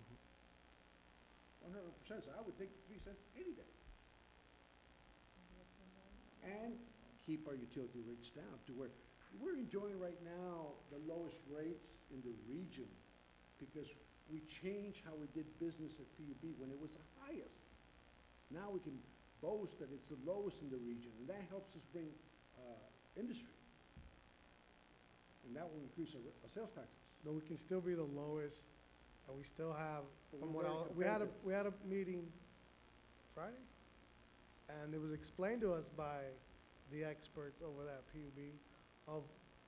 One hundred percent, so I would take the three cents any day. And keep our utility rates down to where we're enjoying right now the lowest rates in the region because we changed how we did business at P U B when it was the highest. Now we can boast that it's the lowest in the region, and that helps us bring uh, industry. And that will increase our, our sales taxes. Though we can still be the lowest, and we still have, But from we're what very I, we had a, competitive. we had a meeting Friday, and it was explained to us by the experts over there at P U B of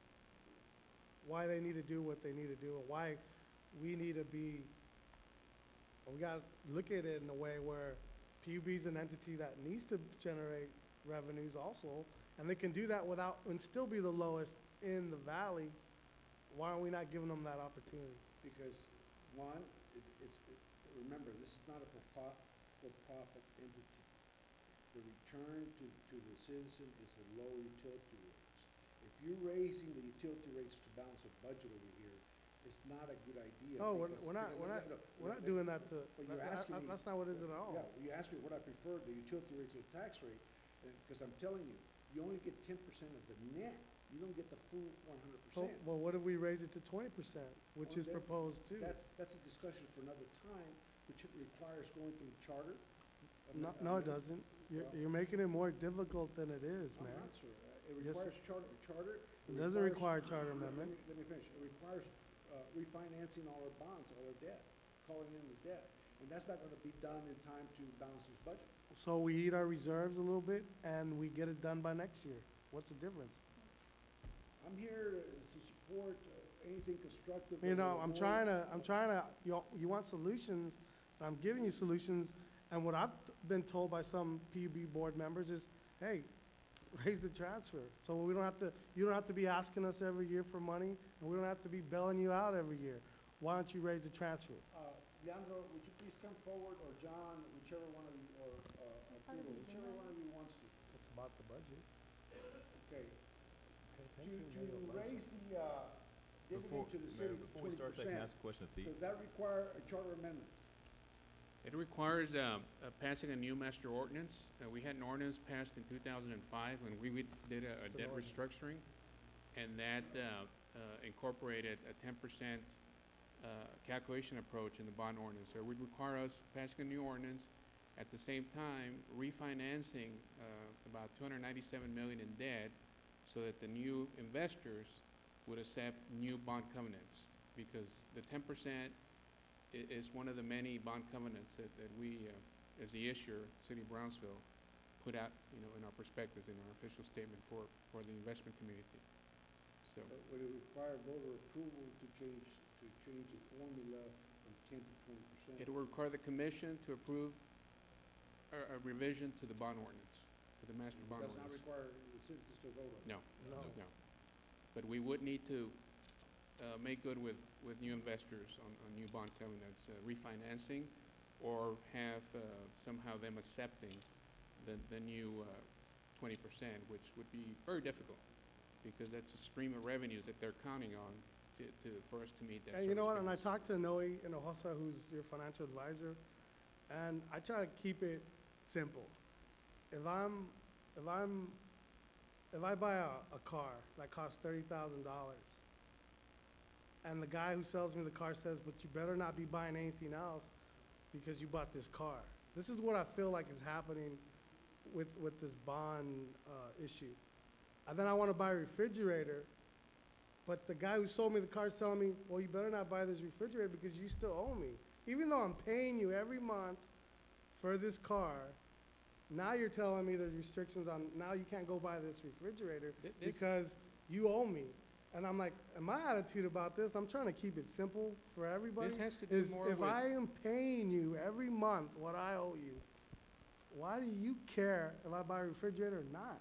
why they need to do what they need to do, and why we need to be, we gotta look at it in a way where P U B is an entity that needs to generate revenues also, and they can do that without, and still be the lowest in the valley. Why are we not giving them that opportunity? Because, one, it, it's, it, remember, this is not a profo- for-profit entity. The return to, to the citizen is the lower utility rates. If you're raising the utility rates to balance a budget over here, it's not a good idea. No, we're, because- we're not, no, we're no, not, no, we're not no, doing that to, But you're that- that- asking me. that's not what it is at all. Yeah, well, you asked me what I prefer, the utility rates or the tax rate, because I'm telling you, you only get ten percent of the net. You don't get the full one hundred So, percent. well, what if we raise it to twenty percent, which Well, is then proposed too? That's, that's a discussion for another time, which it requires going through charter. No, amendment- no, it doesn't. You're, Well- you're making it more difficult than it is, I'm man. not sure. Uh, It Yes. requires charter, charter. It doesn't require charter let- amendment. Let me, let me finish. It requires uh, refinancing all our bonds, all our debt, calling in the debt. And that's not gonna be done in time to balance this budget. So we eat our reserves a little bit and we get it done by next year. What's the difference? I'm here to support uh, anything constructive. You that know, will I'm avoid- trying to, I'm trying to, you, you want solutions, and I'm giving you solutions, and what I've been told by some P U B board members is, hey, raise the transfer. So we don't have to, you don't have to be asking us every year for money, and we don't have to be bailing you out every year. Why don't you raise the transfer? Uh, Leandro, would you please come forward, or John, whichever one of you, or, uh, Arturo, whichever one of you wants to. It's about the budget. Okay, Pay to, attention to to the budget. raise the, uh, Before, dividend to the Mayor, city before we twenty start, I can percent, ask a question of Pete. does that require a charter amendment? It requires uh, uh, passing a new master ordinance. Uh, We had an ordinance passed in two thousand five when we we did a a Good debt ordinance. restructuring, and that uh, uh, incorporated a ten percent uh, calculation approach in the bond ordinance. So it would require us passing a new ordinance, at the same time refinancing uh, about two hundred ninety-seven million in debt, so that the new investors would accept new bond covenants, because the ten percent i- is one of the many bond covenants that, that we, uh, as the issuer, City of Brownsville, put out, you know, in our prospectus, in our official statement for, for the investment community. So, But would it require voter approval to change, to change the formula from ten to twenty percent? it will require the commission to approve a, a revision to the bond ordinance, to the master bond Does not ordinance. require the citizens to vote on it? No, No. no. But we would need to uh, make good with, with new investors on, on new bond covenants, uh, refinancing, or have uh, somehow them accepting the, the new uh, twenty percent, which would be very difficult, because that's a stream of revenues that they're counting on to, to, for us to meet that. And you know what, service and I business. talked to Noe Hinojosa, who's your financial advisor, and I try to keep it simple. If I'm, if I'm, if I buy a, a car that costs thirty thousand dollars, and the guy who sells me the car says, but you better not be buying anything else because you bought this car. This is what I feel like is happening with, with this bond, uh, issue. And then I wanna buy a refrigerator, but the guy who sold me the car is telling me, well, you better not buy this refrigerator because you still owe me. Even though I'm paying you every month for this car, now you're telling me there's restrictions on, now you can't go buy this refrigerator Th- this- because you owe me. And I'm like, and my attitude about this, I'm trying to keep it simple for everybody. This has to do Is more if with. I am paying you every month what I owe you, why do you care if I buy a refrigerator or not?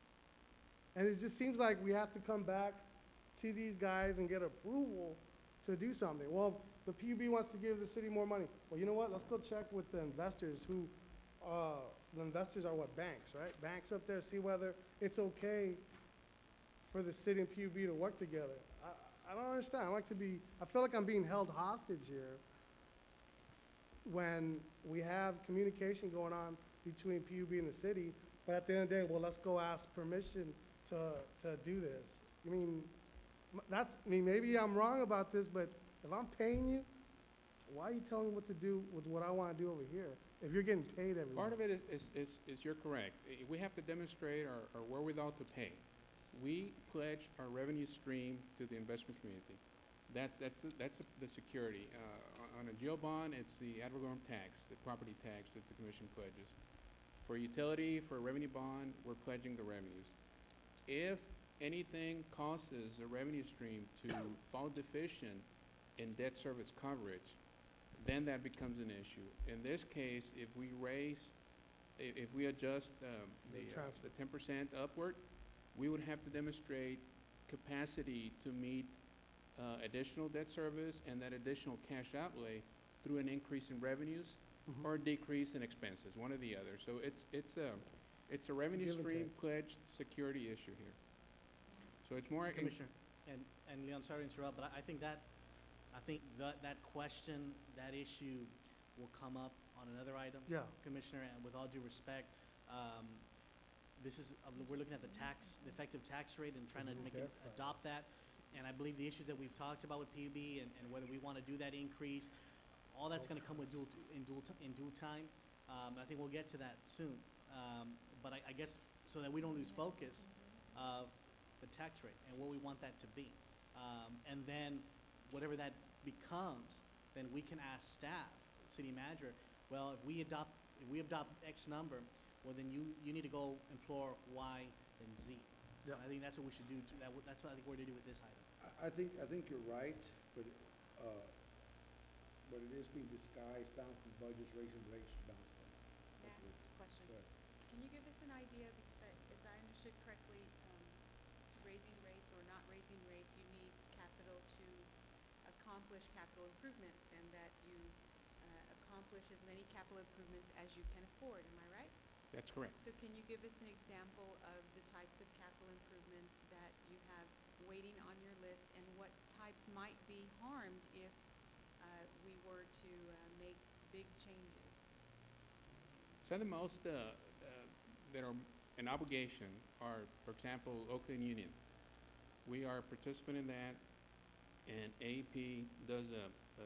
And it just seems like we have to come back to these guys and get approval to do something. Well, the P U B wants to give the city more money. Well, you know what? Let's go check with the investors who, uh, the investors are what, banks, right? Banks up there, see whether it's okay for the city and P U B to work together. I, I don't understand. I like to be, I feel like I'm being held hostage here when we have communication going on between P U B and the city, But at the end of the day, well, let's go ask permission to, to do this. I mean, m- that's, I mean, maybe I'm wrong about this, but if I'm paying you, why are you telling me what to do with what I want to do over here? If you're getting paid every Part month? of it is, is, is, is you're correct. I- We have to demonstrate our, our wherewithal to pay. We pledge our revenue stream to the investment community. That's, that's, the- that's the- the security. Uh, on- on a jail bond, it's the ad valorem tax, the property tax that the commission pledges. For utility, for a revenue bond, we're pledging the revenues. If anything causes the revenue stream to fall deficient in debt service coverage, then that becomes an issue. In this case, if we raise, i- if we adjust um, The the, uh, transfer. the ten percent upward, we would have to demonstrate capacity to meet uh, additional debt service and that additional cash outlay through an increase in revenues Mhm. or a decrease in expenses, one or the other. So it's, it's a, it's a revenue give and stream take. pledged security issue here. So it's more. in- Commissioner, and, and Leon, sorry to interrupt, but I, I think that, I think that, that question, that issue will come up on another item. Yeah. Commissioner, and with all due respect, um, this is, uh, we're looking at the tax, the effective tax rate and trying to Mhm. make it, Verify. adopt that. And I believe the issues that we've talked about with P U B and, and whether we want to do that increase, all that's gonna come with dual, in dual, ti- in due time. Um, I think we'll get to that soon. Um, but I, I guess, so that we don't lose focus of the tax rate and what we want that to be. Um, and then whatever that becomes, then we can ask staff, city manager, well, if we adopt, if we adopt X number, well, then you, you need to go implore Y and Z. Yeah. And I think that's what we should do, to- that, w- that's what I think we're to do with this item. I, I think, I think you're right, but, uh, but it is being disguised, balancing budgets, raising rates to balance budget. May I ask a question? Go ahead. Can you give us an idea, because I, as I understood correctly, um, raising rates or not raising rates, you need capital to accomplish capital improvements, and that you, uh, accomplish as many capital improvements as you can afford, am I right? That's correct. So can you give us an example of the types of capital improvements that you have waiting on your list, and what types might be harmed if, uh, we were to, uh, make big changes? Some of the most uh, uh, that are an obligation are, for example, Oakland Union. We are a participant in that, and A E P does a, a,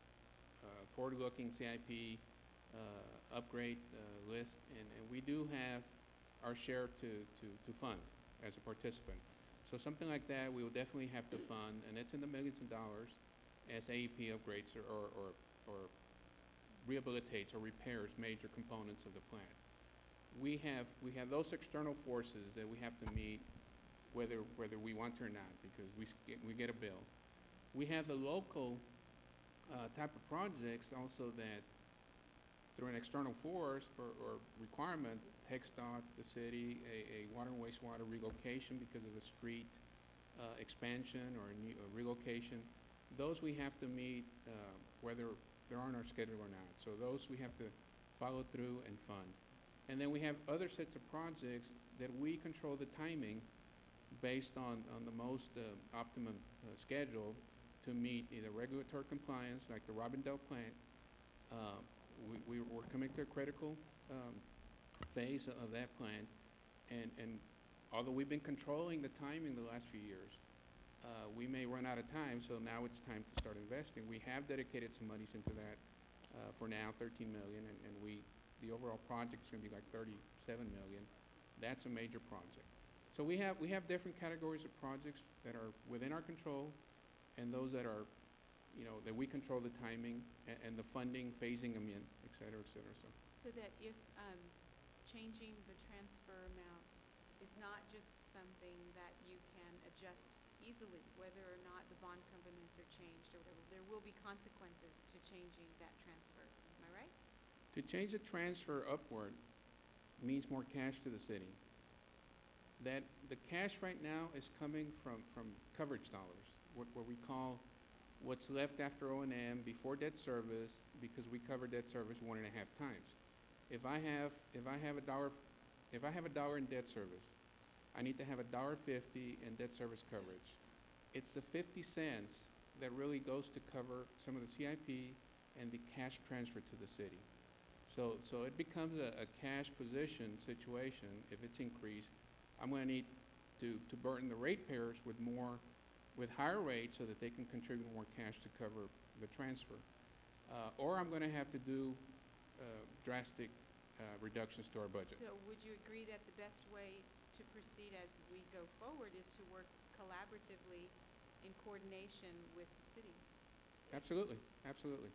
a forward-looking C I P uh, upgrade uh, list, and, and we do have our share to, to, to fund as a participant. So something like that, we will definitely have to fund, and it's in the millions of dollars as A E P upgrades or, or, or, or rehabilitates or repairs major components of the plant. We have, we have those external forces that we have to meet whether, whether we want to or not, because we, s- get- we get a bill. We have the local uh, type of projects also that through an external force or, or requirement, TxDOT, the city, a, a water and wastewater relocation because of a street uh, expansion or a new a relocation, those we have to meet uh, whether they're on our schedule or not. So those we have to follow through and fund. And then we have other sets of projects that we control the timing based on, on the most uh, optimum uh, schedule to meet either regulatory compliance, like the Robindale plant. Uh, we, we, we're coming to a critical um, phase of that plant, and, and although we've been controlling the timing the last few years, uh, we may run out of time, so now it's time to start investing. We have dedicated some monies into that uh, for now, thirteen million, and, and we, the overall project is going to be like thirty-seven million. That's a major project. So we have, we have different categories of projects that are within our control, and those that are, you know, that we control the timing and, and the funding, phasing them in, et cetera, et cetera. So So that if, um, changing the transfer amount is not just something that you can adjust easily, whether or not the bond covenants are changed or whatever, there will be consequences to changing that transfer, am I right? to change the transfer upward means more cash to the city. That the cash right now is coming from, from coverage dollars, what, what we call what's left after O and M before debt service, because we cover debt service one and a half times. If I have, if I have a dollar, if I have a dollar in debt service, I need to have a dollar fifty in debt service coverage. It's the fifty cents that really goes to cover some of the C I P and the cash transfer to the city. So, so it becomes a, a cash position situation. If it's increased, I'm going to need to, to burden the ratepayers with more, with higher rates so that they can contribute more cash to cover the transfer. Uh, or I'm going to have to do uh, drastic uh, reductions to our budget. So would you agree that the best way to proceed as we go forward is to work collaboratively in coordination with the city? Absolutely, absolutely.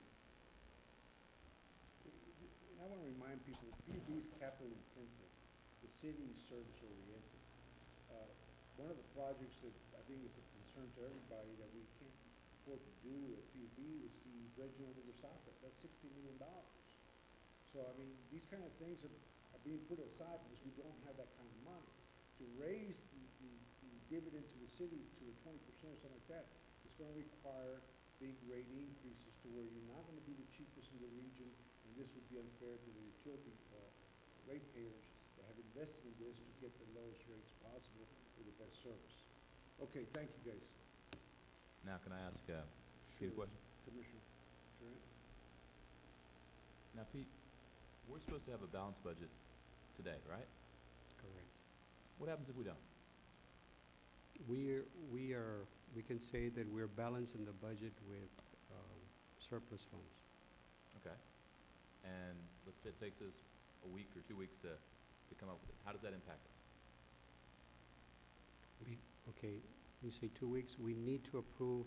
And I want to remind people, P U B is capital intensive. The city is service oriented. Uh, one of the projects that I think is a concern to everybody that we can't afford to do at P U B is the dredging over the Sacas. That's sixty million dollars. So, I mean, these kind of things are, are being put aside because we don't have that kind of money. To raise the, the, the dividend to the city to the twenty percent or something like that, it's going to require big rate increases to where you're not going to be the cheapest in the region, and this would be unfair to the utility uh, ratepayers that have invested in this to get the lowest rates possible with the best service. Okay, thank you guys. Now, can I ask uh, Pete a Sure. question? Commissioner Durant? Now, Pete, we're supposed to have a balanced budget today, right? Correct. What happens if we don't? We're, we are, we can say that we're balancing the budget with um, surplus funds. Okay. And let's say it takes us a week or two weeks to, to come up with it. How does that impact us? We, okay, we say two weeks, we need to approve,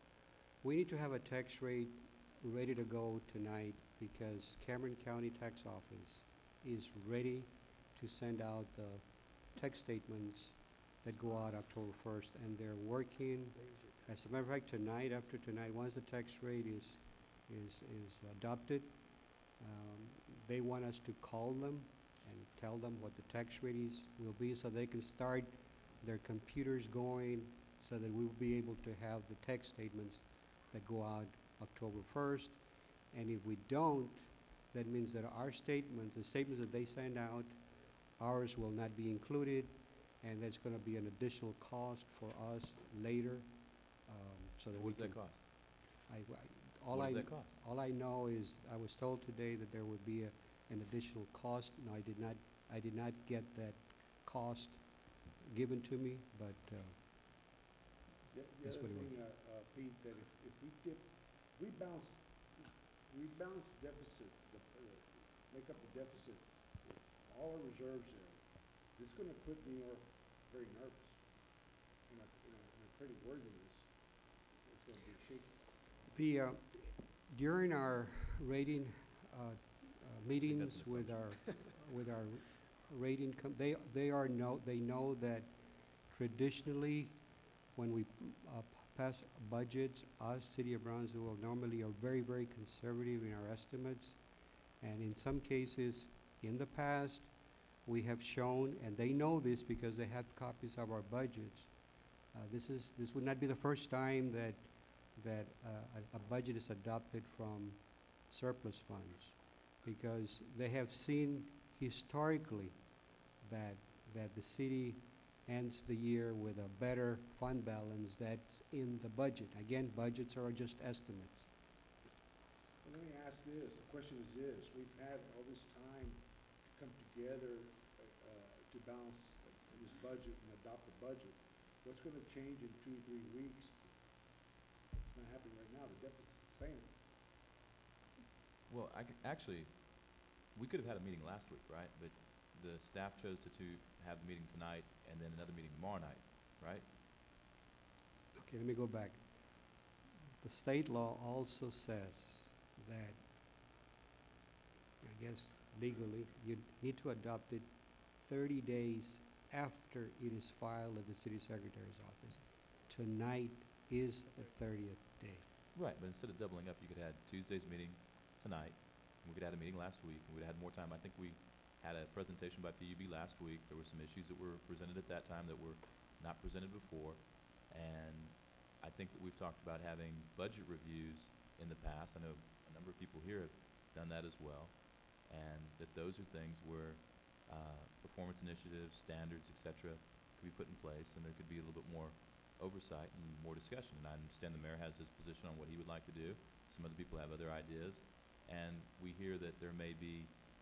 we need to have a tax rate ready to go tonight because Cameron County Tax Office is ready to send out the tax statements that go out October first, and they're working. As a matter of fact, tonight, after tonight, once the tax rate is, is, is adopted, um, they want us to call them and tell them what the tax rate is, will be, so they can start their computers going, so that we will be able to have the tax statements that go out October first. And if we don't, that means that our statement, the statements that they send out, ours will not be included, and that's going to be an additional cost for us later, um, so that we What does can. that cost? I, I, all What I, does that cost? all I know is, I was told today that there would be a, an additional cost. No, I did not, I did not get that cost given to me, but, uh, The, the That's other what it thing, uh, uh, Pete, that if, if we dip, we bounce, we bounce deficit, the, uh, make up the deficit, with all our reserves there, this is gonna put New York very nervous. In a, in a, in a credit worthiness, it's gonna be shaky. the, uh, during our rating, uh, uh, meetings an with our, with our rating, com- they, they are know, they know that traditionally, when we uh, pass budgets, us, City of Brownsville, normally are very, very conservative in our estimates. And in some cases, in the past, we have shown, and they know this because they have copies of our budgets. Uh, this is, this would not be the first time that, that uh, a, a budget is adopted from surplus funds, because they have seen historically that, that the city ends the year with a better fund balance that's in the budget. Again, budgets are just estimates. And let me ask this, the question is this, we've had all this time to come together, uh, uh, to balance this budget and adopt the budget. What's gonna change in two, three weeks? It's not happening right now, the deficit's the same. Well, I could, actually, we could have had a meeting last week, right? But the staff chose to, to have the meeting tonight and then another meeting tomorrow night, right? Okay, let me go back. The state law also says that, I guess legally, you need to adopt it thirty days after it is filed at the city secretary's office. Tonight is the thirtieth day. Right, but instead of doubling up, you could have had Tuesday's meeting tonight, and we could have had a meeting last week, and we'd have had more time. I think we had a presentation by P U B last week. There were some issues that were presented at that time that were not presented before. And I think that we've talked about having budget reviews in the past. I know a number of people here have done that as well. And that those are things where uh, performance initiatives, standards, et cetera, could be put in place, and there could be a little bit more oversight and more discussion. And I understand the mayor has his position on what he would like to do. Some other people have other ideas. And we hear that there may be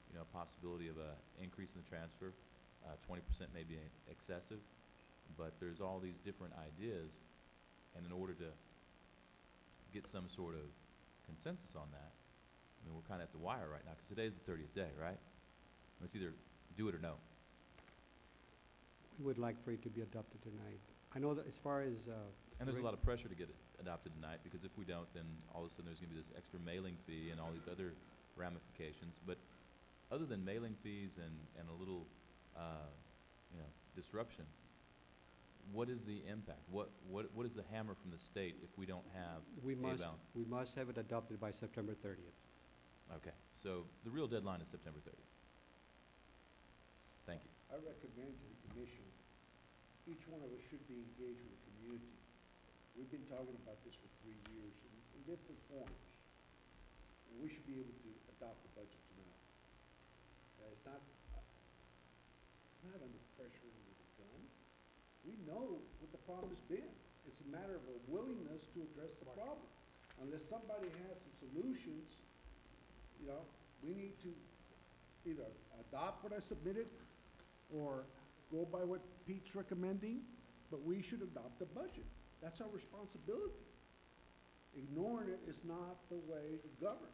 you know, a possibility of a increase in the transfer. Uh, twenty percent may be excessive, but there's all these different ideas, and in order to get some sort of consensus on that, I mean, we're kind of at the wire right now, because today's the thirtieth day, right? It's either do it or no. We would like for it to be adopted tonight. I know that as far as, uh. And there's a rate- lot of pressure to get it adopted tonight, because if we don't, then all of a sudden there's gonna be this extra mailing fee and all these other ramifications. But other than mailing fees and, and a little, uh, you know, disruption, what is the impact? What, what, what is the hammer from the state if we don't have We a must, balance? we must have it adopted by September thirtieth. Okay, so the real deadline is September thirtieth. Thank you. I recommend to the commission, each one of us should be engaged with the community. We've been talking about this for three years in, in different forms. And we should be able to adopt the budget tonight. Uh, it's not, uh, not under pressure under the gun. We know what the problem has been. It's a matter of a willingness to address the problem. Unless somebody has some solutions, you know, we need to either adopt what I submitted or go by what Pete's recommending, but we should adopt the budget. That's our responsibility. Ignoring it is not the way to govern.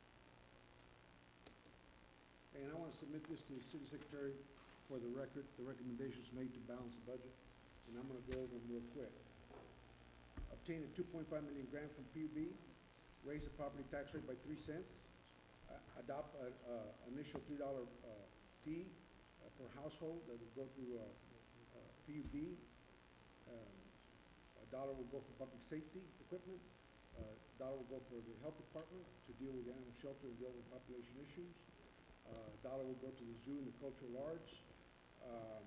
And I want to submit this to the city secretary for the record, the recommendations made to balance the budget, and I'm going to go over them real quick. Obtain a two point five million grant from P U B, raise the property tax rate by three cents, uh, adopt a, uh, initial three dollar, uh, fee uh, per household that will go through, uh, uh, P U B. Um, A dollar will go for public safety equipment, uh, a dollar will go for the health department to deal with the animal shelter and deal with population issues. Uh, a dollar will go to the zoo and the cultural arts. Um,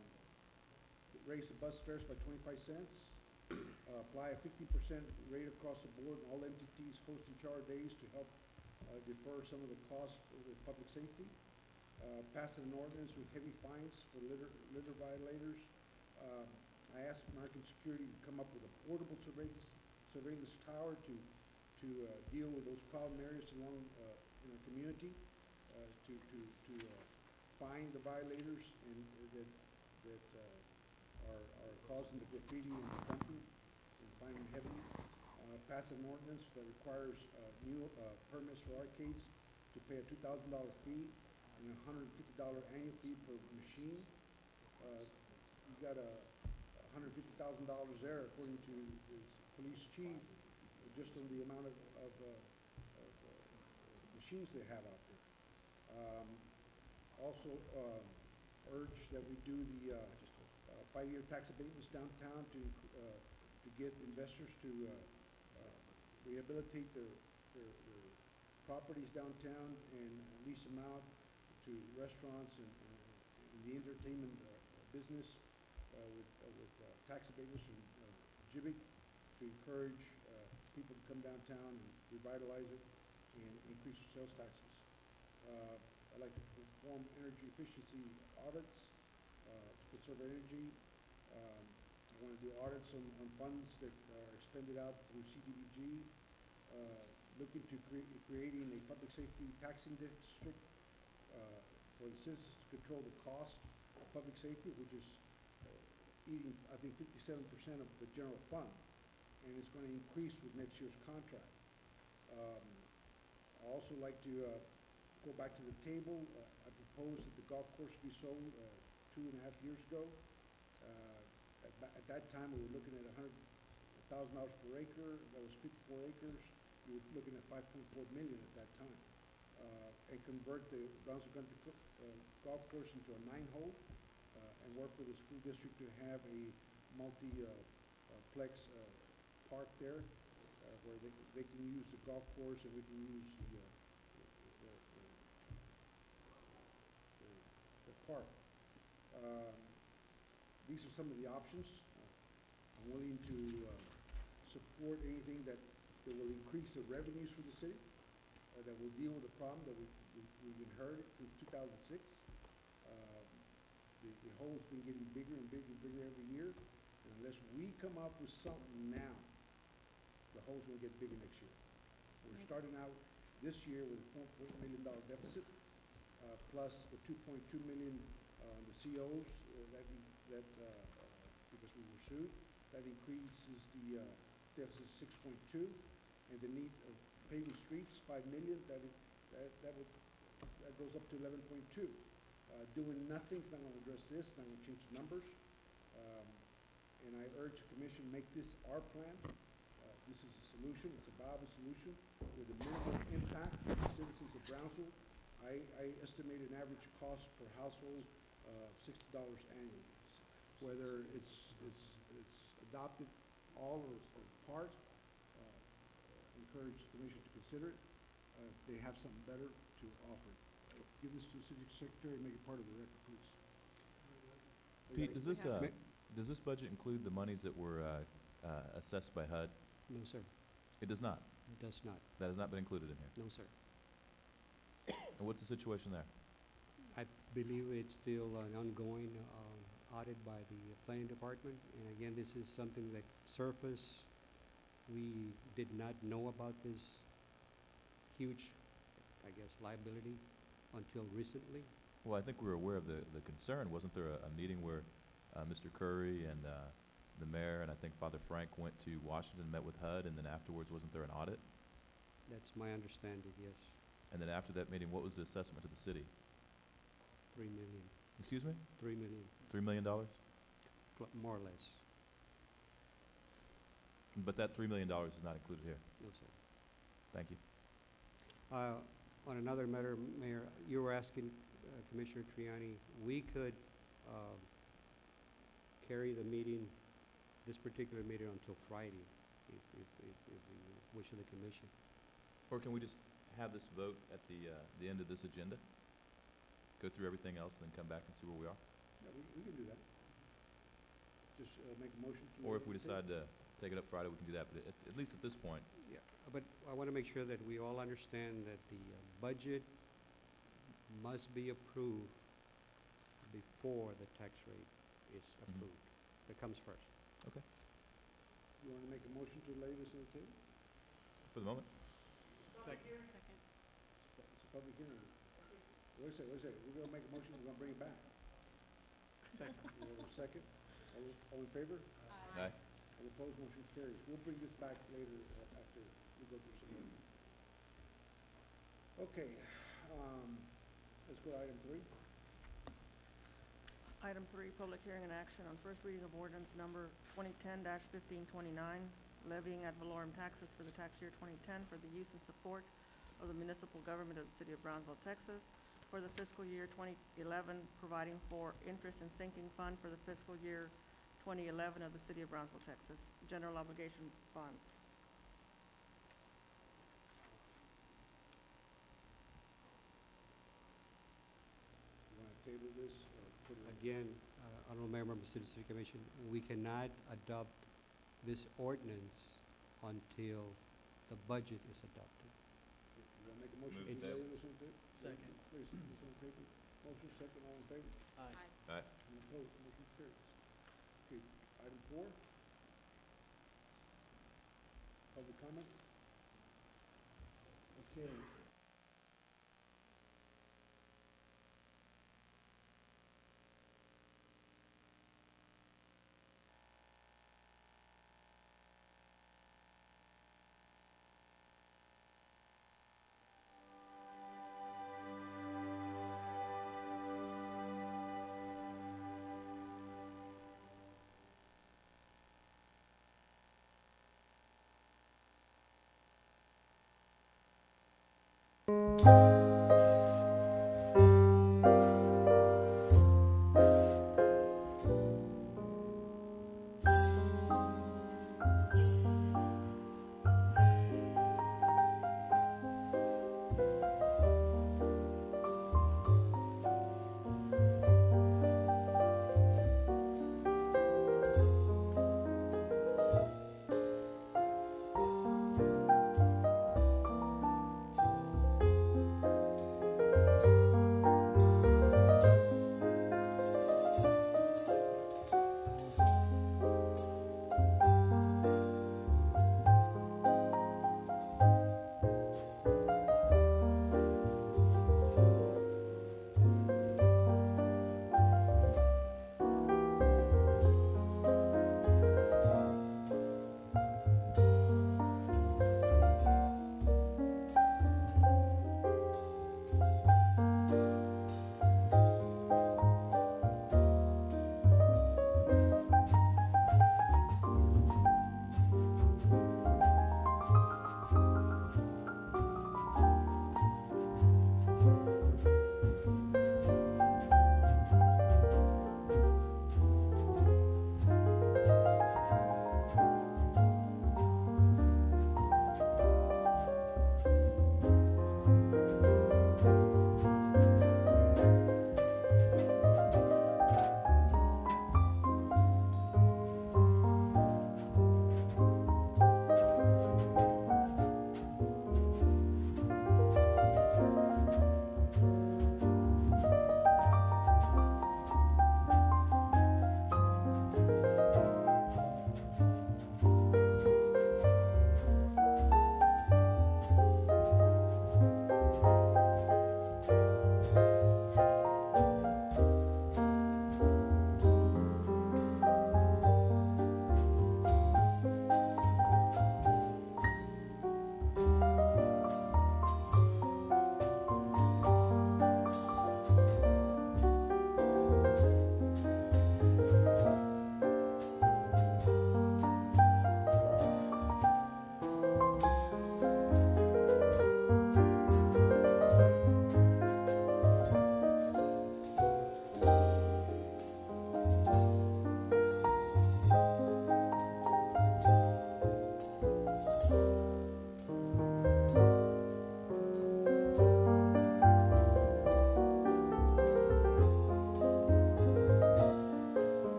raise the bus fares by twenty-five cents. Uh, apply a fifty percent rate across the board on all entities hosting charter days to help uh, defer some of the costs with public safety. Uh, pass an ordinance with heavy fines for litter, litter violators. Um, I asked American Security to come up with a portable surveillance, surveillance tower to, to uh, deal with those problem areas along uh, in our community, uh, to, to, to uh, find the violators and uh, that, that uh, are, are causing the graffiti and the dumping, and find them heavily. Uh, pass an ordinance that requires uh, new uh, permits for arcades to pay a two thousand dollar fee and a one hundred fifty dollar annual fee per machine. Uh, you got a one hundred fifty thousand dollars there, according to the police chief, just on the amount of, of, uh, of uh, machines they have out there. Um, also, um, urge that we do the, uh, uh, five-year tax abatements downtown to, uh, to get investors to, uh, uh, rehabilitate their, their, their properties downtown and lease them out to restaurants and, and in the entertainment, uh, business. Uh, with, uh, with uh, tax abatements from uh, Gibbig to encourage uh, people to come downtown and revitalize it and increase sales taxes. Uh, I'd like to perform energy efficiency audits uh, to conserve energy. Um, I want to do audits on, on funds that are expended out through C D B G. Uh, looking to cre creating a public safety taxing district uh, for the citizens to control the cost of public safety, which is eating, I think, fifty-seven percent of the general fund, and it's going to increase with next year's contract. Um, I also like to uh, go back to the table. Uh, I proposed that the golf course be sold uh, two and a half years ago. Uh, at, at that time, we were looking at one hundred thousand dollars per acre. That was fifty-four acres. We were looking at five point four million at that time, uh, and convert the Brownsville Country Club, uh, golf course into a nine-hole. Uh, and work with the school district to have a multi-plex uh, uh, park there uh, where they, they can use the golf course and we can use the, uh, the, the, the, the park. Um, these are some of the options. Uh, I'm willing to uh, support anything that, that will increase the revenues for the city, uh, that will deal with the problem that we, we, we've inherited since two thousand six. Uh, The, the hole's been getting bigger and bigger and bigger every year. And unless we come up with something now, the hole's gonna get bigger next year. We're starting out this year with a four point eight million dollar deficit. uh, plus the two point two million on the C Os, uh, that, in- that, uh, uh, because we were sued, that increases the, uh, deficit six point two, and the need of paving streets, five million, that, it- that, that would, that goes up to eleven point two. Uh, doing nothing's not gonna address this, not gonna change the numbers. Um, and I urge the commission, make this our plan. Uh, this is a solution, it's a viable solution with a minimal impact to the citizens of Brownsville. I, I estimate an average cost per household of sixty dollars annually. Whether it's, it's, it's adopted all or, or part, uh, encourage the commission to consider it. Uh, they have something better to offer. Give this to the city secretary and make it part of the record, please. Pete, does this, uh, have- does this budget include the monies that were, uh, uh, assessed by H U D? No, sir. It does not. It does not. That has not been included in here. No, sir. And what's the situation there? I believe it's still an ongoing um, audit by the planning department. And again, this is something that surfaced. We did not know about this huge, I guess, liability until recently. Well, I think we were aware of the, the concern. Wasn't there a, a meeting where, uh, Mister Curry and, uh, the mayor and I think Father Frank went to Washington, met with H U D, and then afterwards, wasn't there an audit? That's my understanding, yes. And then after that meeting, what was the assessment to the city? Three million, Excuse me? three million, Three million dollars? cl- more or less. But that three million dollars is not included here. No, sir. Thank you. Uh, On another matter, Mayor, you were asking uh, Commissioner Triani, we could um, carry the meeting, this particular meeting until Friday, if, if, if if the wish of the commission. Or can we just have this vote at the, uh, the end of this agenda? Go through everything else, and then come back and see where we are? Yeah, we, we can do that. Just, uh, make a motion to. Or if we uh, decide to take it up Friday, we can do that, but at, at least at this point, Yeah, but I want to make sure that we all understand that the uh, budget must be approved before the tax rate is Mhm. approved. That comes first. You wanna make a motion to lay this on the table? for the moment. Second. Second. It's a public hearing. Wait a second, wait a second, we're gonna make a motion, we're gonna bring it back. Second. We have a second, all, all in favor? Aye. All opposed, motion carries. We'll bring this back later uh, after we go through some more. Okay, um, let's go to item three. Item three, public hearing and action on first reading of ordinance number twenty ten fifteen twenty-nine, levying ad valorem taxes for the tax year twenty ten for the use and support of the municipal government of the city of Brownsville, Texas, for the fiscal year twenty eleven, providing for interest and sinking fund for the fiscal year twenty eleven of the city of Brownsville, Texas, general obligation bonds. You wanna table this or put it? Again, uh, honorable mayor, members of the city commission, we cannot adopt this ordinance until the budget is adopted. You wanna make a motion Move to to lay this on the table? Second. Please, this on the table. Motion second, all in favor? Aye. Aye. Any opposed, motion carries. Okay, item four. Public comments? Okay.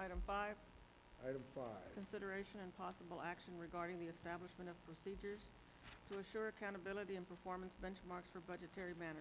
Item five, Item five. consideration and possible action regarding the establishment of procedures to assure accountability and performance benchmarks for budgetary matters.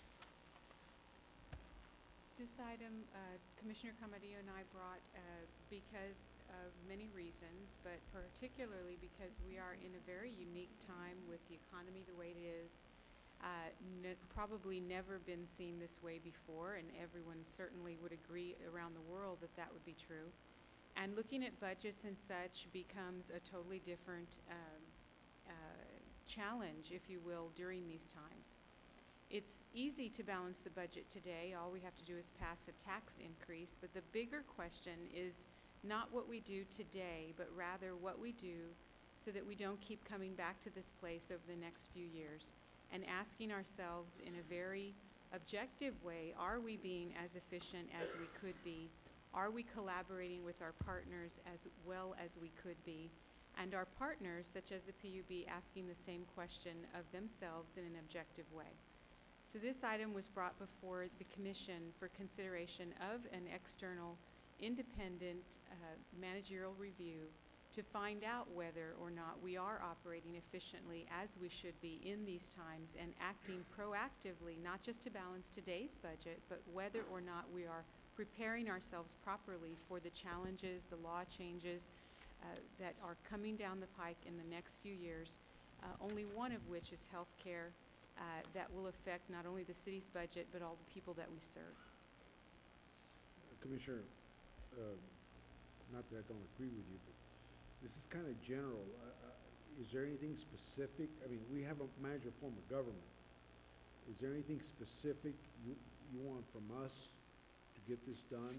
This item, uh, Commissioner Camarillo and I brought uh, because of many reasons, but particularly because we are in a very unique time with the economy the way it is. Uh, ne- probably never been seen this way before, and everyone certainly would agree around the world that that would be true. And looking at budgets and such becomes a totally different um, uh, challenge, if you will, during these times. It's easy to balance the budget today. All we have to do is pass a tax increase, but the bigger question is not what we do today, but rather what we do so that we don't keep coming back to this place over the next few years, and asking ourselves in a very objective way, are we being as efficient as we could be? Are we collaborating with our partners as well as we could be? And our partners, such as the P U B, asking the same question of themselves in an objective way. So this item was brought before the Commission for consideration of an external, independent uh, managerial review to find out whether or not we are operating efficiently as we should be in these times and acting proactively, not just to balance today's budget, but whether or not we are preparing ourselves properly for the challenges, the law changes uh, that are coming down the pike in the next few years, uh, only one of which is health care. Uh, that will affect not only the city's budget, but all the people that we serve. Commissioner, um, not that I don't agree with you, but this is kind of general. Uh, uh, is there anything specific? I mean, we have a manager form of government. Is there anything specific you, you want from us to get this done?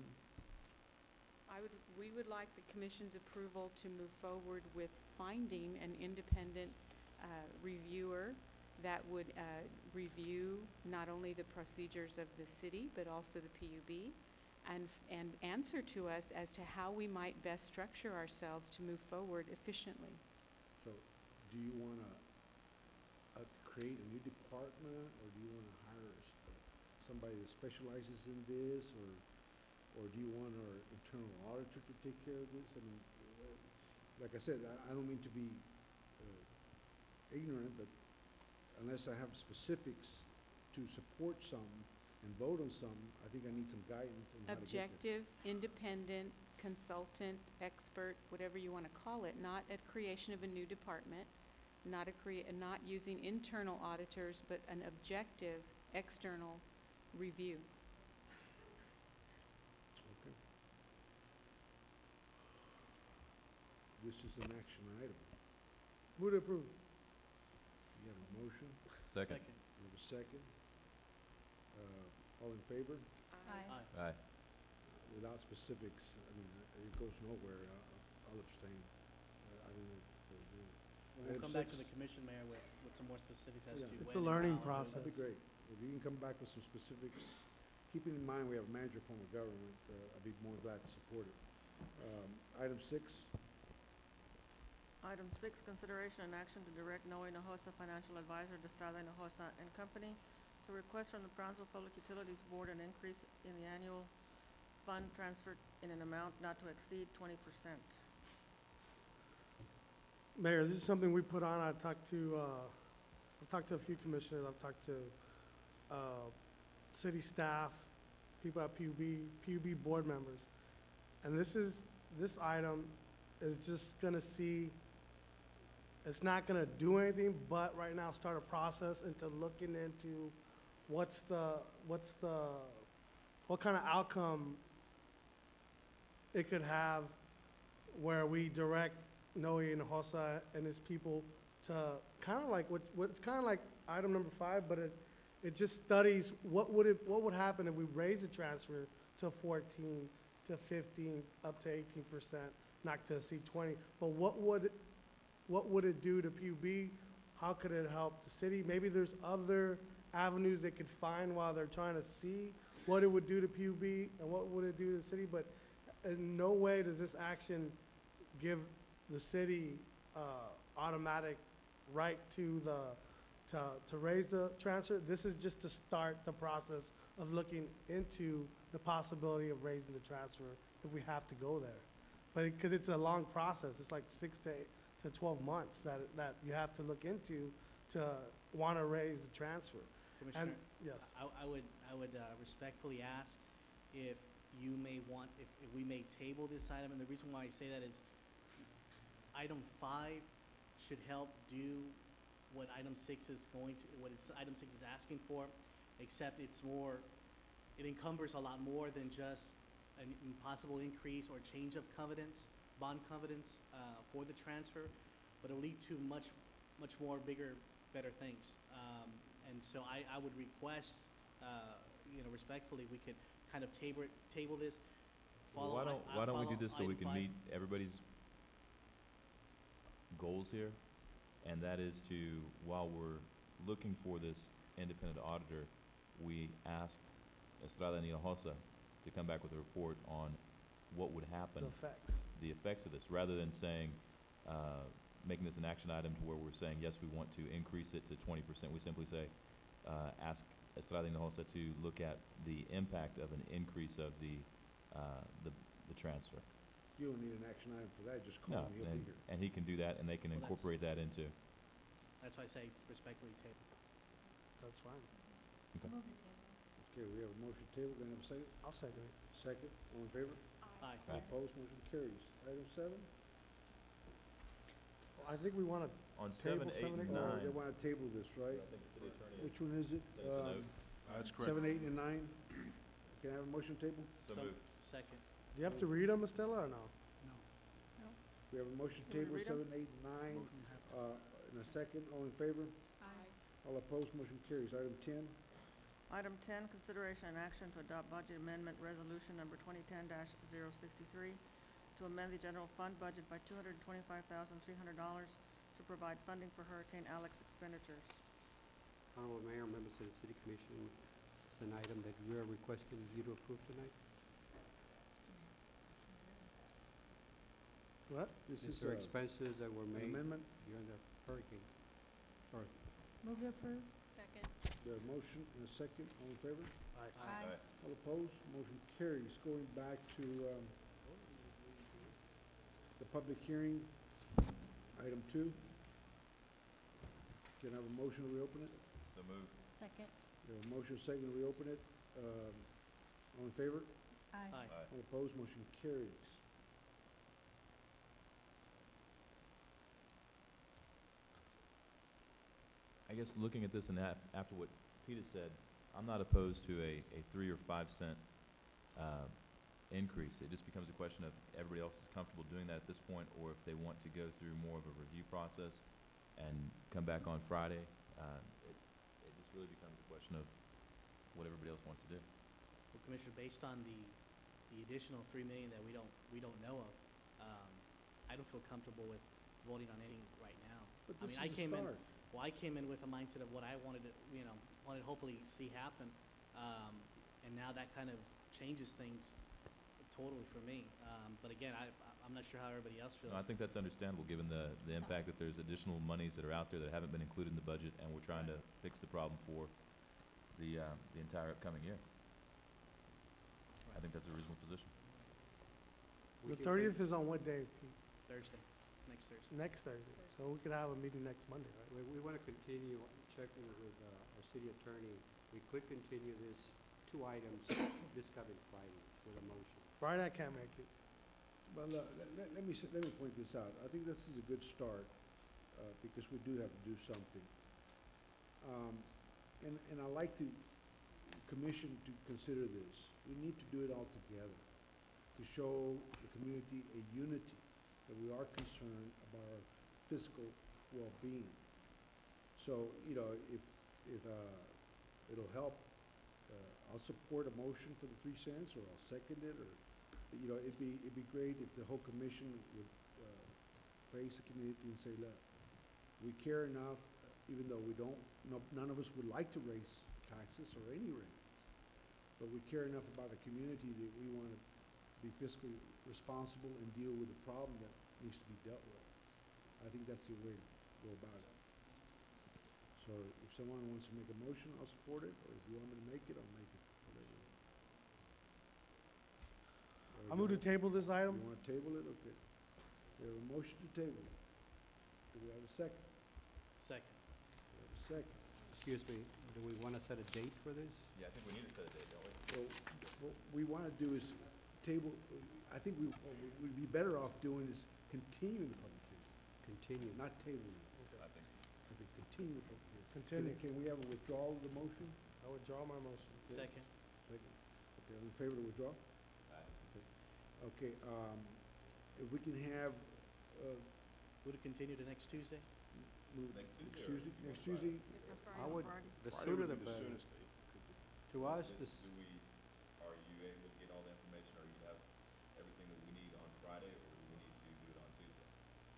I would, we would like the Commission's approval to move forward with finding an independent uh, reviewer that would uh, review not only the procedures of the city, but also the P U B, and, and answer to us as to how we might best structure ourselves to move forward efficiently. So, do you want to uh, create a new department, or do you want to hire s- uh, somebody that specializes in this, or, or do you want our internal auditor to take care of this? I mean, uh, like I said, I, I don't mean to be uh, ignorant, but unless I have specifics to support something and vote on something, I think I need some guidance on how to get there. Objective, independent, consultant, expert, whatever you want to call it, not a creation of a new department, not a crea- not using internal auditors, but an objective external review. Okay. This is an action item. Move to approve. You have a motion, Second. you have a second. Uh, all in favor? Aye. Aye. Without specifics, I mean, it goes nowhere. Uh, I'll abstain. I I don't know. what to do. We'll Item come back to six. the Commission, Mayor, with, with some more specifics as Yeah. to It's when a and learning how and who. process. That'd be great. If you can come back with some specifics, keeping in mind we have a manager form of government, uh, I'd be more glad to support it. Um, item six, Item six, consideration and action to direct Noe Hinojosa Financial Advisor Destada Hinojosa and Company to request from the Brownsville Public Utilities Board an increase in the annual fund transfer in an amount not to exceed twenty percent. Mayor, this is something we put on. I talked to, uh, I've talked to a few commissioners. I've talked to, uh, city staff, people at P U B, P U B board members. And this is, this item is just gonna see, it's not gonna do anything, but right now start a process into looking into what's the, what's the, what kind of outcome it could have where we direct Noe and Hosa and his people to kind of like what, what, it's kind of like item number five, but it, it just studies what would it, what would happen if we raise the transfer to fourteen, to fifteen, up to eighteen percent, not to exceed twenty. But what would, what would it do to P U B? How could it help the city? Maybe there's other avenues they could find while they're trying to see what it would do to P U B and what would it do to the city. But in no way does this action give the city uh, automatic right to the to to raise the transfer. This is just to start the process of looking into the possibility of raising the transfer if we have to go there. But, because it's a long process, it's like six to eight, to twelve months that, that you have to look into to want to raise the transfer. And, Commissioner, yes, I, I would, I would uh, respectfully ask if you may want, if, if we may table this item, and the reason why I say that is item five should help do what item six is going to, what is, item six is asking for, except it's more, it encumbers a lot more than just an impossible increase or change of covenants, bond covenants, uh, for the transfer, but it'll lead to much, much more bigger, better things. Um, and so I, I would request, uh, you know, respectfully, we could kind of table, table this, Well, follow. why i- don't, uh, why don't we do follow this so we item can five. meet everybody's goals here? And that is to, while we're looking for this independent auditor, we ask Estrada and Hinojosa to come back with a report on what would happen, the effects. the effects of this, rather than saying, uh, making this an action item to where we're saying, yes, we want to increase it to twenty percent. We simply say, uh, ask Estrada and Hinojosa to look at the impact of an increase of the, uh, the, the transfer. You don't need an action item for that, just call No, him, he'll and, be here. and he can do that, and they can Well, that's- incorporate that into, That's why I say respectfully table. That's fine. okay. Okay, we have a motion table, can I have a second? I'll second it. Second, all in favor? Aye. All Aye. opposed, motion carries. Item seven? I think we want to, On Table seven, eight, seven, and eight, Oh, nine. they wanna table this, right? I think the city attorney Which one is it? sends a Um, note. That's correct. Seven, eight, and nine? Can I have a motion table? So moved. Second. do you have to read them, Estela, or no? No. We have a motion Can we table, read 'em? seven, eight, nine, uh, in a second, all in favor? Aye. All opposed, motion carries. Item ten? Item ten, consideration and action to adopt budget amendment resolution number twenty ten 63 to amend the general fund budget by two hundred and twenty-five thousand, three hundred dollars to provide funding for Hurricane Alex expenditures. Honorable Mayor, members of the City Commission, it's an item that we are requesting you to approve tonight. What? This These is are uh, expenses that were an made amendment. during the hurricane. Sorry. Move to approve. Second. We have a motion and a second, all in favor? Aye. Aye. All opposed, motion carries. Going back to, um, the public hearing, item two. Can I have a motion to reopen it? So moved. Second. We have a motion second to reopen it. Um, all in favor? Aye. Aye. All opposed, motion carries. I guess looking at this and af- after what Pete has said, I'm not opposed to a, a three or five cent, uh, increase. It just becomes a question of everybody else is comfortable doing that at this point, or if they want to go through more of a review process and come back on Friday. Uh, it, it just really becomes a question of what everybody else wants to do. Well, Commissioner, based on the, the additional three million that we don't, we don't know of, um, I don't feel comfortable with voting on any right now. But I this mean, I is a came in, start. well, I came in with a mindset of what I wanted to, you know, wanted to hopefully see happen. Um, and now that kind of changes things totally for me. Um, but again, I, I- I'm not sure how everybody else feels. No, I think that's understandable, given the, the impact that there's additional monies that are out there that haven't been included in the budget, and we're trying to fix the problem for the, uh, the entire upcoming year. I think that's a reasonable position. We The can thirtieth is on what day, Pete? Thursday, next Thursday. Next Thursday. So we could have a meeting next Monday, right? We, we want to continue checking with uh, our city attorney. We could continue this two items this coming Friday with a motion. Friday I can't make it. Well, uh, let, let, let me, s- let me point this out. I think this is a good start, uh, because we do have to do something. Um, and, and I like to, commission to consider this. We need to do it all together to show the community a unity, that we are concerned about our fiscal well-being. So, you know, if, if, uh, it'll help, uh, I'll support a motion for the three cents, or I'll second it, or, you know, it'd be, it'd be great if the whole commission would, uh, face the community and say, look, we care enough, uh, even though we don't, no, none of us would like to raise taxes or any rates, but we care enough about the community that we want to be fiscally responsible and deal with the problem that needs to be dealt with. I think that's the way to go about it. So if someone wants to make a motion, I'll support it, or if you want me to make it, I'll make it. Whatever. Do I have I'm going to table this item. You want to table it? Okay. We have a motion to table. Do we have a second? Second. We have a second. Excuse me, do we want to set a date for this? Yeah, I think we need to set a date, don't we? So what we want to do is table, I think we, what we- we'd be better off doing is continuing the public hearing, Continue. not tabling it. I think. I think continue the public hearing. Continue. Can- Can we have a withdrawal of the motion? I withdraw my motion. Second. Second. Okay, all in favor to withdraw? Okay, um, if we can have, uh, Would it continue to next Tuesday? move Next next Tuesday or Tuesday, you next want Tuesday, It's on I Friday. would, Friday. the Friday sooner would the be the better. soonest date. To us, Do- this, Do we, are you able to get all the information, or you have everything that we need on Friday, or do we need to do it on Tuesday?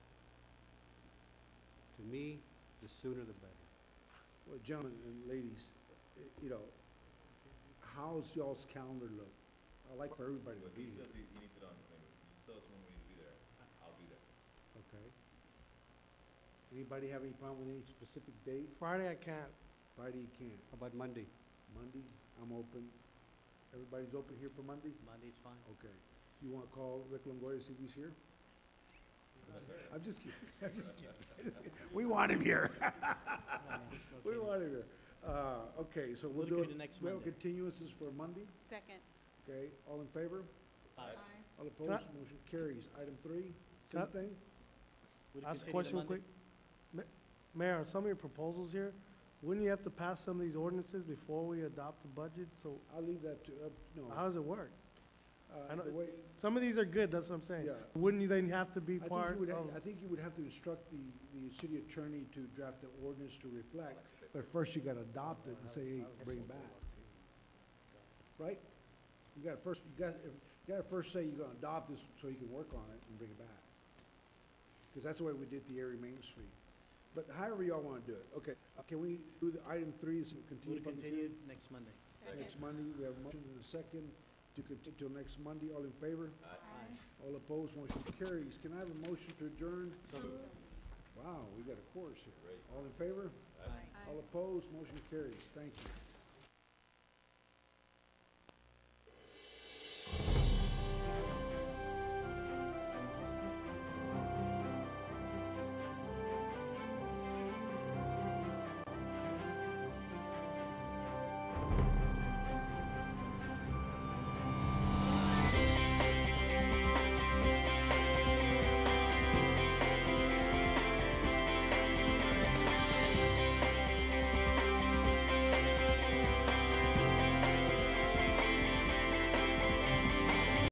to me, the sooner the better. well, gentlemen and ladies, eh, you know, how's y'all's calendar look? I'd like for everybody to But be he here, says he, he needs it on, I mean, he tells us when we need to be there, I'll be there. okay? Anybody have any problem with any specific date? Friday, I can't. Friday you can't. How about Monday? Monday, I'm open. Everybody's open here for Monday? Monday's fine. Okay. You want to call Rick Longoria, see if he's here? I'm just kidding, I'm just kidding. We want him here. We Okay. want him here. Uh, okay, so we'll We'll do do it. it next We have Monday. continuances for Monday, Second. okay? All in favor? Aye. All I- opposed? Motion carries. Item three, same Can I- thing? Would it Ask a continue to question real Monday? quick. Ma- Mayor, on some of your proposals here, wouldn't you have to pass some of these ordinances before we adopt the budget? So I'll leave that to, uh, no. how does it work? I Uh, know- the way, Some of these are good, that's what I'm saying. yeah. Wouldn't you then have to be I think part you would, ha- of? I think you would have to instruct the, the city attorney to draft the ordinance to reflect, but first you gotta adopt it and say, hey, bring it back, right? You gotta first, you gotta, if- you gotta first say you're gonna adopt this so you can work on it and bring it back. Cause that's the way we did the Erie Main Street. But however y'all wanna do it, okay, uh, can we do the item three, is continue Would it public continue hearing? next Monday? Second. Next Monday, we have a motion and a second to continue till next Monday, all in favor? Aye. All opposed, motion carries. Can I have a motion to adjourn? So moved. Wow, we got a chorus here. Great. All in favor? Aye. All opposed, motion carries. Thank you.